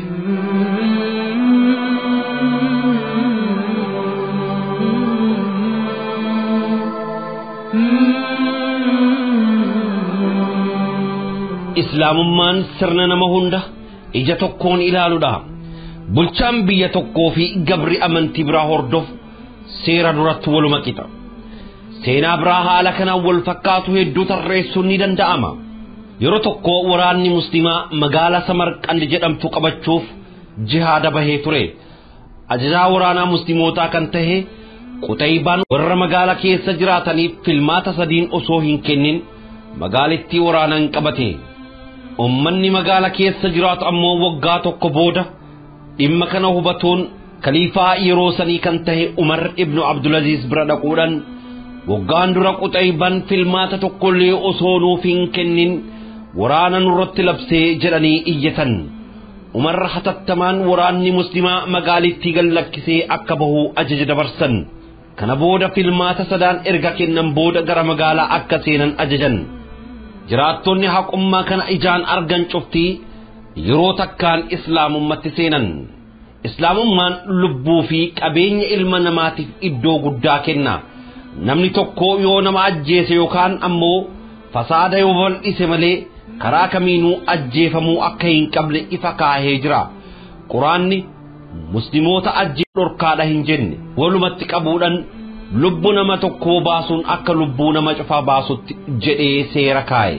Islaamummaan sirna nama hunda ija tokkoon ilaaluudha. Bulchaan biyya tokkoo fi gabri amantii biraa hordofu seera duratti waluma qixa. Seenaa biraa haala kanaan wal fakkaatu hedduu tarreessuun ni danda'ama. Yeroo tokko waraanni muslimaa magaalaa Samarqand jedhamtu qabachuuf jihaada bahee ture. Ajajaa waraanaa muslimootaa kan tahe Qutaybaan warra magaalaa keessa jiraataniif filmaata sadiin osoo hin kennin magaalittii waraanaan qabate. Ummanni magaalaa keessa jiraatu ammoo waggaa tokko booda dhimma kana hubatuun khaliifaa yeroo sanii kan tahe Umar ibn Abdulaziz bira dhaquudhaan waggaan dura Qutaybaan filmaata tokkollee osoo nuuf hin kennin waraana nurratti labsee jedhanii iyyatan. Umar hatattamaan waraanni muslimaa magaalittii gallakkisee akka bahu ajaja dabarsan. Kana booda filmaata sadaan erga kennan booda gara magaalaa akka seenan ajajan. Jiraattonni haqummaa kana ijaan argan cuftii yeroo takkaan islaamummatti seenan. Islaamummaan lubbuu fi qabeenya ilma namaatiif iddoo guddaa kenna. Namni tokko yoo nama ajjeese yookaan ammoo fasaada yoo bal'ise malee karaa kamiinuu ajjeefamuu akka hin qabne ifa kaahee jira. Quraanni musliimoota ajjeesuu dhorkaadha hin jenne. Walumatti qabuudhaan lubbu nama tokkoo baasuun akka lubbuu nama cufaa baasutti jedhee seera kaaye.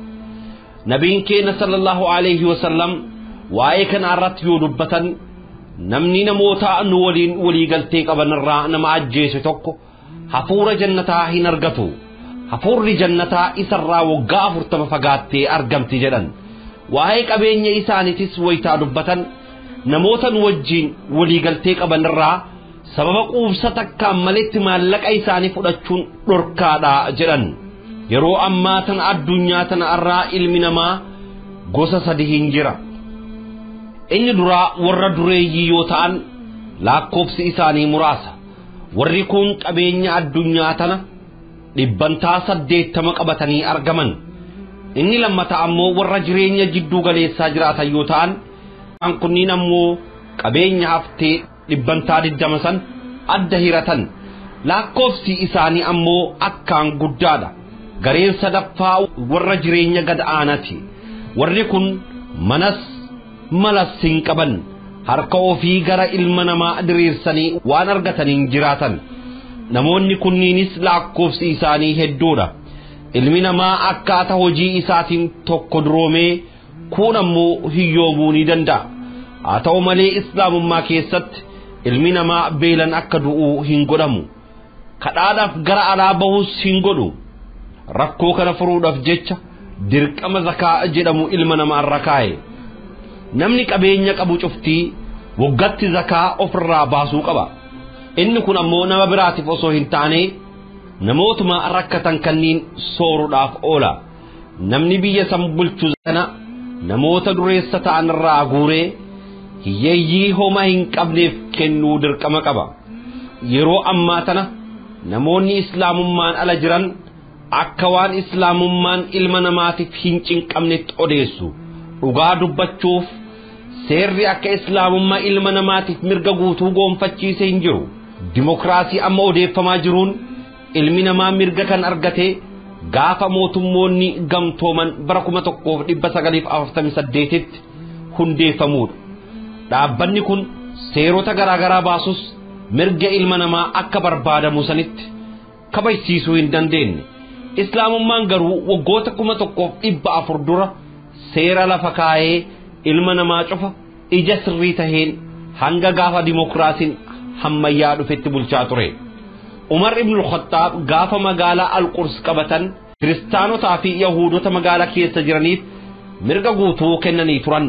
Nabiin keenya sallallahu alaihi wasallam waa'ee kana irratti yoo dubbatan namni namoota nu waliin waliigaltee qaban irraa nama ajjeese tokko hafuura jannataa hin argatu. Hafuurri jannataa isarraa waggaa 40 fagaattee argamti jedhan. Waa'ee qabeenya isaaniitis wayitaa dubbatan namoota nu wajjiin waliigaltee qaban irraa sababa quubsa takkaan maletti maallaqa isaanii fudhachuun dhorkaadha jedhan. Yeroo ammaa tana addunyaa tana irraa ilmi namaa gosa sadi hin jira. Inni duraa warra dureeyyii yoo ta'an lakkoofsi isaanii muraasa. Warri kun qabeenya addunyaa tana dhibbantaa 80 qabatanii argaman. Inni lammataa ammoo warra jireenya jidduu galeessaa jiraatan yoo ta'an kunniin ammoo qabeenya haftee dhibbantaa 20 san adda hiratan. Lakkoofsi isaanii ammoo akkaan guddaadha. Gareen sadaffaa warra jireenya gad aanati. Warri kun malas hin qaban. Harka ofii gara ilma namaa diriirsanii waan argataniin jiraatan. Namoonni kunniinis lakkoofsi isaanii hedduudha. Ilmi namaa akkaataa hojii isaatiin tokko duroomee kuun ammoo hiyyoomuu ni danda'a. Haa ta'u malee islaamummaa keessatti ilmi namaa beelan akka du'uu hin godhamu. Kadhaadhaaf gara alaa bahus hin godhu. Rakkoo kana furuudhaaf jecha dirqama zakaa jedhamu ilma namaa irra kaa'e. Namni qabeenya qabu cuftii waggaatti zakaa ofirraa baasuu qaba. Inni kun ammoo nama biraatiif osoo hin taane namootuma rakkatan kanniin sooruudhaaf oola. Namni biyya san bulchu kana namoota dureessa ta'an irraa guuree hiyyeeyyii homaa hin qabneef kennuu dirqama qaba. Yeroo ammaa tana namoonni islaamummaan ala jiran akka waan islaamummaan ilma namaatiif hin cinqamnetti odeessu. Dhugaa dubbachuuf seerri akka islaamummaa ilma namaatiif mirga guutuu goonfachiise hin jiru. Dimokiraasii amma odeeffamaa jiruun ilmi namaa mirga kan argate gaafa mootummoonni gamtooman bara 1948tti hundeeffamuudha. Dhaabbanni kun seerota garaagaraa baasus mirga ilma namaa akka barbaadamu sanitti kabajsiisuu hin dandeenye. Islaamummaan garuu waggoota 1400 dura seera lafa kaayee ilma namaa cufa ija sirrii taheen hanga gaafa dimokiraasiin hammayyaa dhufetti bulchaa ture. Umar ibn al-Khattab gaafa magaalaa Al-Qurs qabatan kiristaanotaa fi yahuudota magaalaa keessa jiraniif mirga guutuu kennanii turan.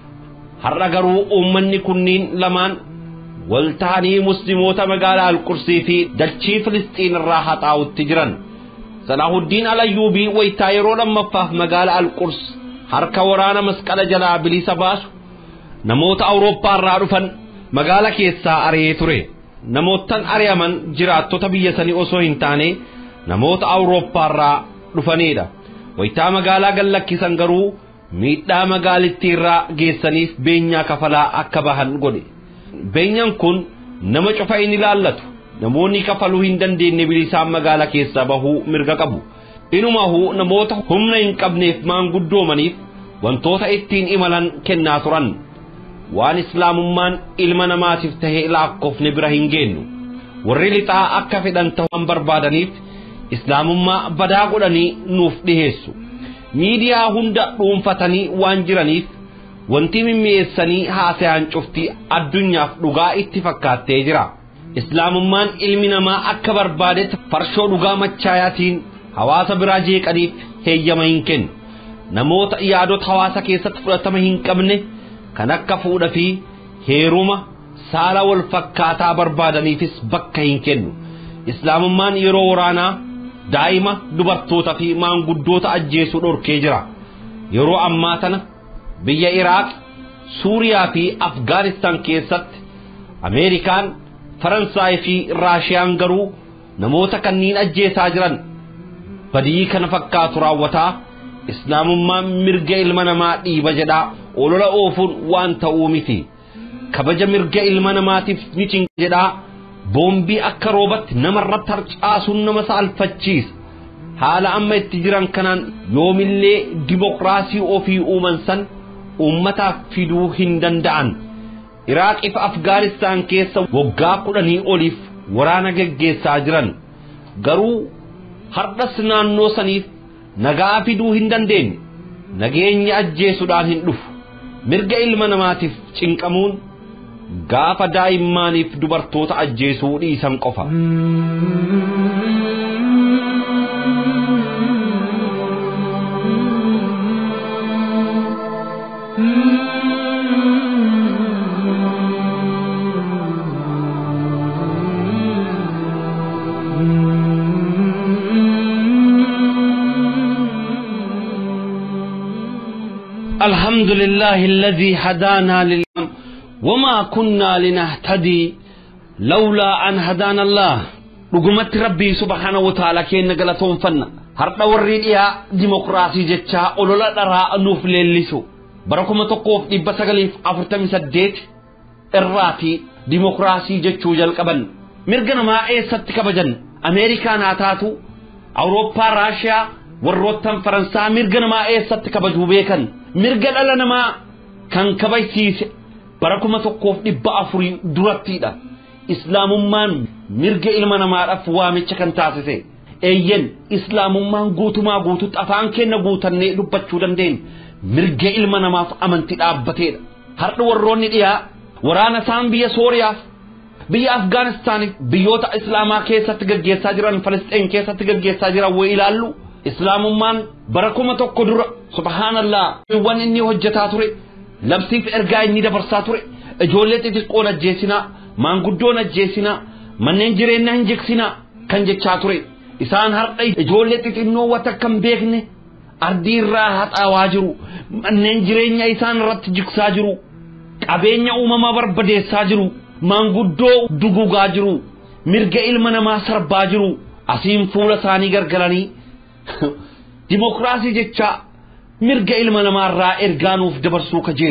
Har'a garuu uummanni kunniin lamaan wal ta'anii musliimoota magaalaa Al-Qursii fi dachii Filisxiin irraa haxaa'utti jiran. Salaahuddin Al-Ayyubii wayitaa yeroo lammaffaaf magaalaa Al-Qurs harka waraana masqala jalaa bilisa baasu namoota Awurooppaa irraa dhufan magaalaa keessaa ari'ee ture. Namootan ari'aman jiraattota biyya sanii osoo hin taane namoota Awurooppaa irraa dhufanidha. Wayitaa magaalaa gallakkisan garuu miidhaa magaalittii irraa geessaniif beenyaa kafalaa akka bahan godhe. Beenyaan kun nama cufa hin ilaallatu. Namoonni kafaluu hin dandeenye bilisaan magaalaa keessaa bahuu mirga qabu. Inumaahu namoota humna hin qabneef maanguddoomaniif wantoota ittiin imalan kennaa turan. Waan islaamummaan ilma namaatiif tahee lakkoofne bira hin geenyu. Warri lixaa akka fedhan ta'uu barbaadaniif islaamummaa badaa godhanii nuuf dhiheessu. Miidiyaa hunda dhuunfatanii waan jiraniif wanti mimmi'eessanii haasa'an cuftii addunyaaf dhugaa itti fakkaattee jira. Islaamummaan ilmi namaa akka barbaadetti farshoo dhugaa machaayaatiin hawaasa biraa jeeqaniif heeyyama hin kennu. Namoota yaadota hawaasa keessatti fudhatama hin qabne kan akka fuudha fi heeruma saala wal fakkaataa barbaadaniifis bakka hin kennu. Islaamummaan yeroo waraanaa daa'ima dubartoota fi maanguddoota ajjeesuu dhorkee jira. Yeroo ammaa tana biyya Iraaq, Suuriyaa fi Afgaanistaan keessatti Ameerikaan, Faransaay fi Raashiyaan garuu namoota kanniin ajjeesaa jiran. Badii kana fakkaatu raawwataa islaamummaan mirga ilma namaa dhiiba jedhaa olola oofuun waan ta'uu miti. Kabaja mirga ilma namaatiif ni cinqa jedhaa boombii akka roobatti namarratti harcaasuun nama saalfachiisa. Haala amma itti jiran kanaan yoomillee dimokiraasii ofii uuman san uummataaf fiduu hin danda'an. Iraaqii fi Afgaanistaan keessa waggaa 10 oliif waraana geggeessaa jiran. Garuu har'as naannoo saniif nagaa fiduu hin dandeenye. Nageenya ajjeesuudhaan hin dhufu. Mirga ilma namaatiif cinqamuun gaafa daa'immaaniif dubartoota ajjeesuu dhiisan qofa. الحمد لله الذي هدانا للإسلام وما كنا لنهتدي لولا أن هدانا الله رغمت ربي سبحانه وتعالى كي نقلتهم فن هرنا وريدها ديمقراسي جتشا أولولا درها أنوف للسو بركم تقوف إبساقليف أفرتم سديت الراتي ديمقراسي جتشو جلقبن مرغنا ما ستك بجن أمريكا ناتاتو أوروبا راشيا warroottan Faransaa mirga namaa eessatti kabajuu beekan mirga dhala namaa kan kabajsiise bara 1400 durattiidha. Islaamummaan mirga ilma namaadhaaf waamicha kan taasise. Eeyyen islaamummaan guutumaa guututti afaan kenna guutannee dubbachuu dandeenya. Mirga ilma namaaf amantii dhaabbateedha. Har'a warroonni dhiyaa waraana isaan biyya Sooriyaaf biyya Afgaanistaaniif biyyoota islaamaa keessatti gaggeessaa jiran Filisxiin keessatti gaggeessaa jiran way ilaallu. Islaamummaan bara 1000 dura subhaanallah waan inni hojjetaa ture labsiif ergaa inni dabarsaa ture ijoollee xixiqqoon ajjeesinaa maanguddoon ajjeesinaa manneen jireenyaa hin jigsinaa kan jechaa ture. Isaan har'a ijoollee xixinnoo wata kan beekne ardii irraa haxaawaa jiru. Manneen jireenyaa isaan irratti jigsaa jiru. Qabeenya uumamaa barbadeessaa jiru. Maanguddoo dugugaa jiru. Mirga ilma namaa sarbaa jiru. Asiin fuula isaanii gargalanii Dimokiraasii jecha mirga ilma namaarraa ergaa nuuf dabarsuu kajeelu.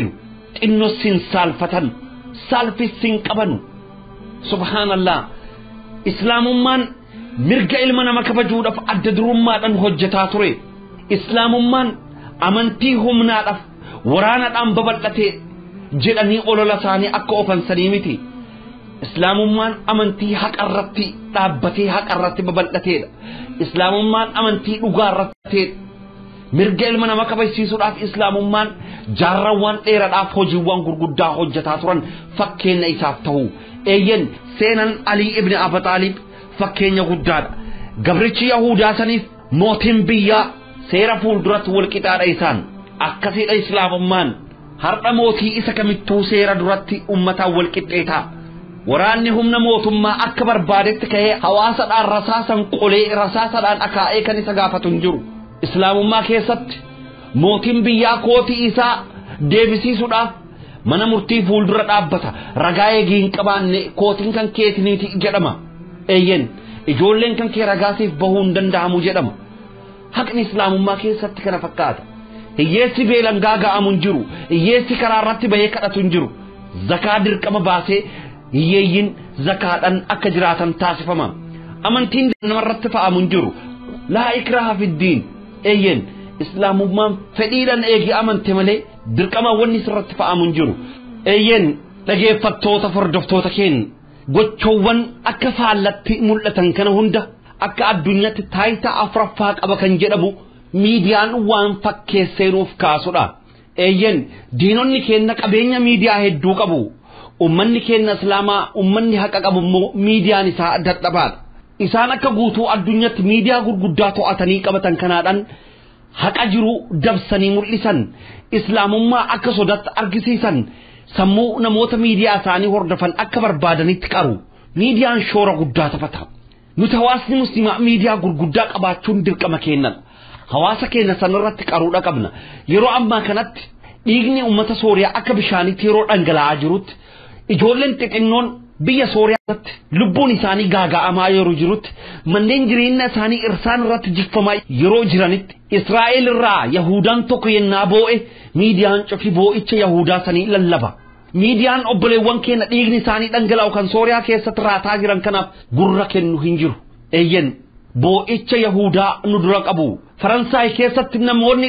xinno sin salfatan salfi sin qabanu subhanallah islaamummaan mirga ilma nama kabajuudhaaf adda durummaadhaan hojjetaa ture islaamummaan amantii humnaadhaaf waraanaadhaan babal'atee jedhanii olola isaanii akka ofansanii miti islaamummaan amantii haqarratti dhaabbatee haqarratti babal'ateedha islaamummaan amantii dhugaarratti mirga ilma nama kabajsiisuudhaaf islaamummaan jaarrawwan dheeraadhaaf hojiiwwan gurguddaa hojjetaa turan fakkeenya isaaf ta'u eeyyen seenan alii ibn abi xaalib fakkeenya guddaadha gabrichi yahudaa saniif mootiin biyyaa seera fuulduratti walqixaadha isaan akkasiidha islaamummaan har'a mootii isa kamittuu seera duratti ummataan walqixxeetaa waraanni humna mootummaa akka barbaadetti ka'ee hawaasadhaan rasaasan qolee rasaasadhaan akaa'ee kan isa gaafatu hin jiru islaamummaa keessatti mootiin biyyaa kootii isaa deebisiisuudhaaf mana murtii fuuldura dhaabbata ragaa eegii hin qabaanne kootiin kan keetiniiti jedhama eeyyen ijoolleen kan kee ragaasiif bahuu hin danda'amu jedhama haqni islaamummaa keessatti kana fakkaata hiyyeessi beelangaa ga'amu hin jiru hiyyeessi karaa irratti bahee kadhatu hin jiru zakaa dirqama baasee hiyyeeyyin zakaadhaan akka jiraatan taasifama amantiin namarratti fa'amu hin jiru laa ikraha fiddiin eeyyen islaamummaan fedhiidhaan eegi amante malee dirqama wanni sirratti fa'amu hin jiru eeyyen dhageeffattoota hordoftoota keenya gochoowwan akka faallatti mul'atan kana hunda akka addunyaatti taayitaa afuraffaa qaba kan jedhamu miidiyaan waan fakkeesseenuuf kaasudha eeyyen diinonni keenya qabeenya miidiyaa hedduu qabu ummanni keenya islaamaa ummanni haqa qabu immoo miidiyaan isaa dadhabaadha isaan akka guutuu addunyaatti miidiyaa gurguddaa to'atanii qabatan kanaadhaan haqa jiru dabsanii mul'isan islaamummaa akka sodaatti argisiisan sammuu namoota miidiyaa isaanii hordofan akka barbaadanitti qaru miidiyaan shoora guddaa taphata nuti hawaasni muslimaa miidiyaa gurguddaa qabaachuun dirqama keenna hawaasa keenya sanarratti qaruudha qabna yeroo ammaa kanatti dhiigni ummata sooriyaa akka bishaanitti yeroo dhangala'aa jirutti ijoolleen xixinnoon biyya sooriyaatti lubbuun isaanii gaaga'amaa yeroo jirutti manneen jireenya isaanii irsaan irratti jigfamaa yeroo jiranitti Israa'el irraa Yahudaan tokko yennaa boo'e miidiyaan cufi boo'icha Yahudaa sanii lallaba miidiyaan obboleewwan keenya dhiigni isaanii dhangala'u kan sooriyaa keessatti raataa jiran kanaaf gurra kennu hin jiru eeyyen boo'icha Yahudaa nu dura qabu Faransaay keessatti namoonni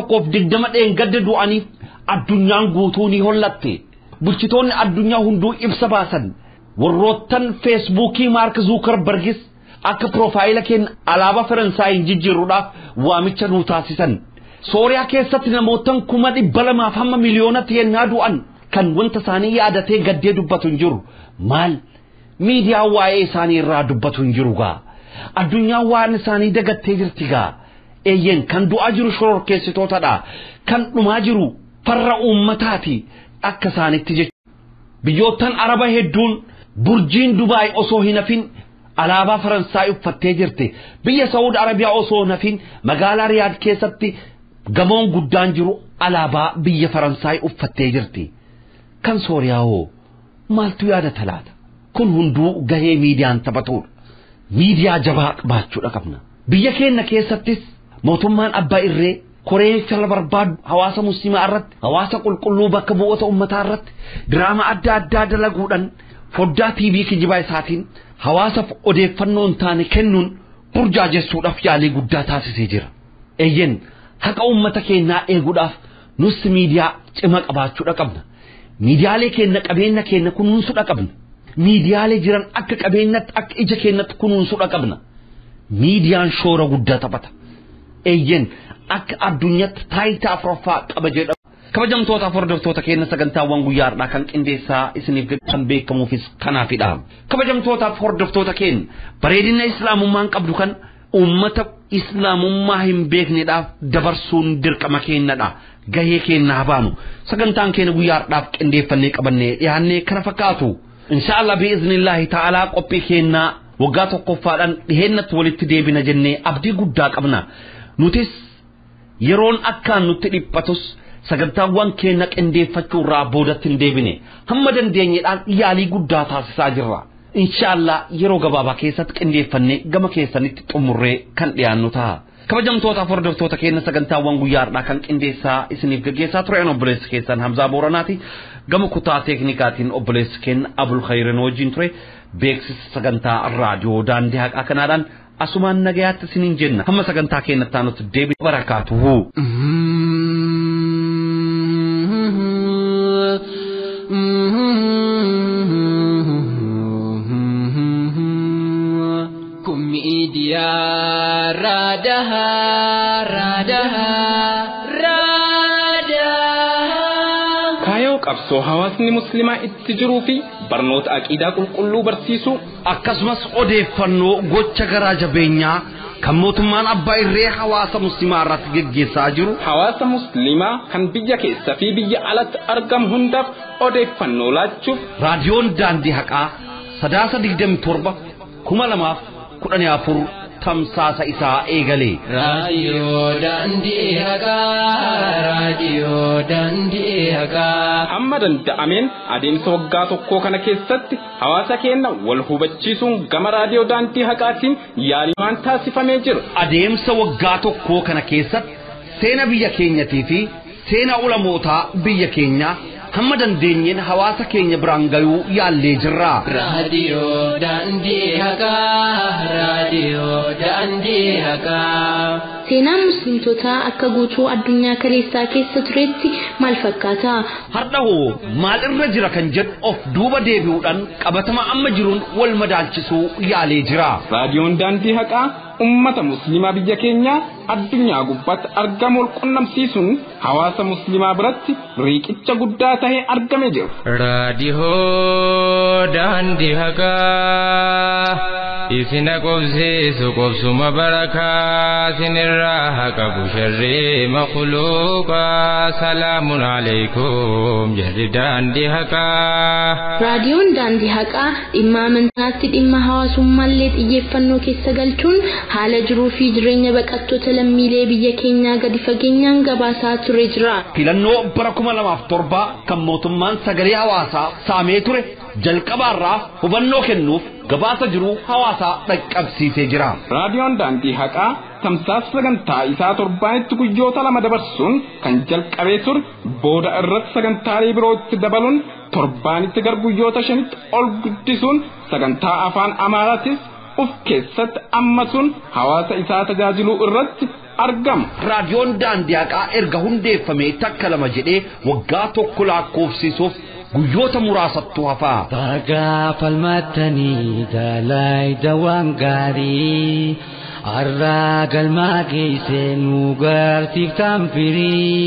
120 dheengadda du'aniif addunyaan guutuu ni hollatte bulchitoonni addunyaa hunduu ibsa baasan warroottan feesbuukii Mark Zuckerbergis akka profaayila keenya alaabaa Faransaay jijjiiruudhaaf waamicha nu taasisan sooriyaa keessatti namootan 200,000 hamma miliyoonatti yennaa du'an kan wanta isaanii yaadatee gaddee dubbatu hin jiru maal miidiyaa waa'ee isaanii irraa dubbatu hin jiru gaa addunyaa waan isaanii dagattee jirti gaa eeyyen kan du'aa jiru shororkeessitootadha kan dhumaa jiru farra uummataati akka isaanitti jechuudha biyyoottan araba hedduun burjiin Dubaay osoo hin hafin alaabaa Faransaay uffattee jirti biyya Saudi Arabiyaa osoo hin hafin magaalaa Riyaad keessatti gamoon guddaan jiru alaabaa biyya Faransaay uffattee jirti kan Sooriyaa hoo maaltu yaada talaata kun hunduu gahee miidiyaan taphatudha miidiyaa jabaa qabaachuudha qabna biyya keenya keessattis mootummaan abbaa irree koree fala barbaadu hawaasa muslimaa irratti hawaasa qulqulluu bakka bu'oota ummataa irratti diraama adda addaa dalaguudhaan foddaa TV kijibaa isaatiin hawaasaaf odeeffannoo hin taane kennuun burjaajessuudhaaf yaalii guddaa taasisee jira eeyyen haqa ummata keenyaa eeguudhaaf nus miidiyaa cima qabaachuudha qabna miidiyaalee keenya qabeenya keenya kunuunsuudha qabna miidiyaalee jiran akka qabeenyatti akka ija keenyatti kunuunsuudha qabna miidiyaan shoora guddaa taphata eeyyen akka addunyaatti taayitaa afuraffaa qaba jedhama kabajamtoota hordoftoota keenya sagantaawwan guyyaadhaa kan qindeessaa isiniif kan beekamuufis kanaafidha kabajamtoota hordoftoota keenya bareedina islaamummaan qabdu kan ummata islaamummaa hin beeknedhaaf dabarsuun dirqama keenyadha gahee keenya habaanu sagantaan keenya guyyaadhaaf qindeeffannee qabannee dhiyaannee kana fakkaatu inshallah biiznillaahi ta'aalaa qophii keenya waggaa tokkoffaadhaan dhiheennatti walitti deebina jennee abdii guddaa qabna nutis yeroon akkaan nutti dhiphatus sagantaawwan keenya qindeeffachuu irraa boodatti hin deebine hamma dandeenyeedhaan yaalii guddaa taasisaa jirra inshallah yeroo gabaabaa keessatti qindeeffannee gama keessanitti xumurree kan dhiyaannu ta'a kabajamtoota fordoftoota keenya sagantaawwan guyyaadhaa kan qindeessaa isiniif gaggeessaa ture obboleessi keessan Hamzaa Booranaati gama kutaa teeknikaatiin obboleessi keenya Abul Khayrin wajjin ture beeksisa sagantaa raadiyoo daandii haqaa kanaadhaan asumaan nagayaatti isiniin jenna hamma sagantaa keenyatti aanutti deebii barakaatuhu. Kaayoo qabsoo hawaasni muslimaa itti jiruu fi barnoota aqiidaa qulqulluu barsiisuu akkasumas odeeffannoo gocha garaa jabeenyaa kan mootummaan abbaa irree hawaasa muslimaa irratti gaggeessaa jiru hawaasa muslimaa kan biyya keessa fi biyya alatti argamu hundaaf odeeffannoo laachuuf raadiyoon daandii haqaa 27 2014 tamsaasa isaa eegale. Raadiyoo daandii haqaa. Hamma danda'ameen adeemsa waggaa tokkoo kana keessatti hawaasa keenya wal hubachiisuun gama raadiyoo daandii haqaatiin yaalimaan taasifamee jira. Adeemsa waggaa tokkoo kana keessatti seena biyya keenyatii fi seena ulamootaa biyya keenyaa hamma dandeenyeen hawaasa keenya biraan gayuu yaallee jirra. Raadiyoo daandii haqaa. Seenaan muslimtootaa akka guutuu addunyaa kaleessaa keessa turetti maal fakkaata? Hardhahoo maal irra jira kan jedhu of duuba deebi'uudhaan qabatama amma jiruun wal madaalchisuu yaalee jira. Raadiyoon daandii haqaa ummata muslimaa biyya keenyaa addunyaa gubbaatti argamu wal qunnamsiisuun hawaasa muslimaa biratti riiqicha guddaa ta'ee argamee jira. Raadiyoo daandii haqaa isin qobsiisu qobsuma barakaa isinirraa haqa busharree makhluuqaa salaamun alaikum jedhi daandii haqaa. Raadiyoon daandii haqaa dhimma amantaatti dhimma hawaasummaallee xiyyeeffannoo keessa galchuun haala jiruu fi jireenya baqattoota lammiilee biyya keenyaa gadi fageenyaan gabaasaa ture jira. Filannoo bara 2007 kan mootummaan sagalee hawaasaa saamee ture jalqabaarraa hubannoo kennuuf gabaasa jiru hawaasaa dhaqqabsiisee jira. Raadiyoon daandii haqaa tamsaasa sagantaa isaa torbaanitti guyyoota 2 dabarsuun kan jalqabee ture booda irratti sagantaalee birootti dabaluun torbaanitti gar guyyoota 5tti ol guddisuun sagantaa afaan Amaaraatis of keessatti ammasuun hawaasa isaa tajaajiluu irratti argama. Raadiyoon daandii haqaa erga hundeeffamee takka 2 jedhee waggaa tokko lakkoofsisuuf guyyoota muraasattu hafaa. Bagaa falmattanii dalaayda waan gaarii arraa galmaa geessee nu garsiiftan firii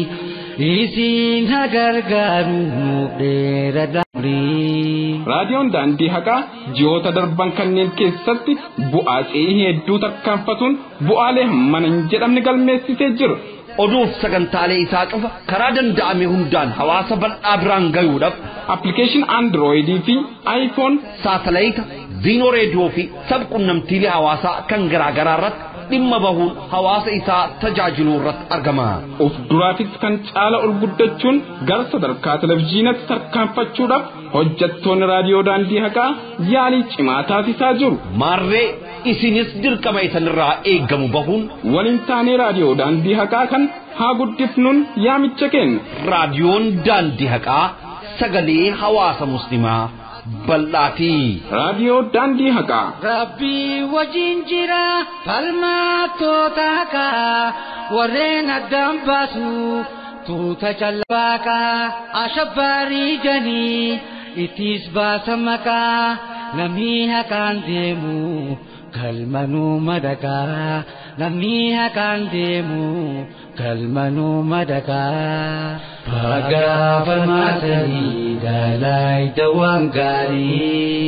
isin hagargaaru nuuf dheera dabrii. Raadiyoon daandii haqaa ji'oota darban kanneen keessatti bu'aa hedduu tarkaanfatuun bu'aalee hammana hin jedhamne galmeessisee jira. Oduuf sagantaalee isaa cufa karaa danda'ame hundaan hawaasa bal'aa biraan gayuudhaaf appilikeeshin Androidii fi iPhone saatalaayita Ziinoo reediyoo fi sabquunnamtiilee hawaasaa kan garaagaraa irratti dhimma bahuun hawaasa isaa tajaajiluu irratti argama. Of duraafis kan caala ol guddachuun gara sadarkaa televizyiinatti tarkaanfachuudhaaf hojjettoonni raadiyoo daandii haqaa yaalii cimaa taasisaa jiru. Maarree isinis dirqama isanirraa eeggamu bahuun waliin taanee raadiyoo daandii haqaa kan haa guddifnuun yaamicha kenna. Raadiyoon daandii haqaa sagalee hawaasa muslimaa bal'aati. Raadiyoo daandii haqaa. Rabbii wajjin jira falmattoota haqaa warreen addaan baasu tuuta callabaakaa ashabbaarii janii ittis baasa maqaa namni haqaan deemu galmanuu madagaa namni haqaan deemu galmanuu madagaa. Bagaa falmattanii dalaayda waan gaarii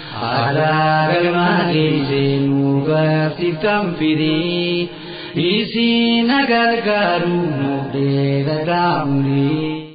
alaa galmaa geessee nu garsiiftan firii isin hagargaaru nuuf dheera daamrii.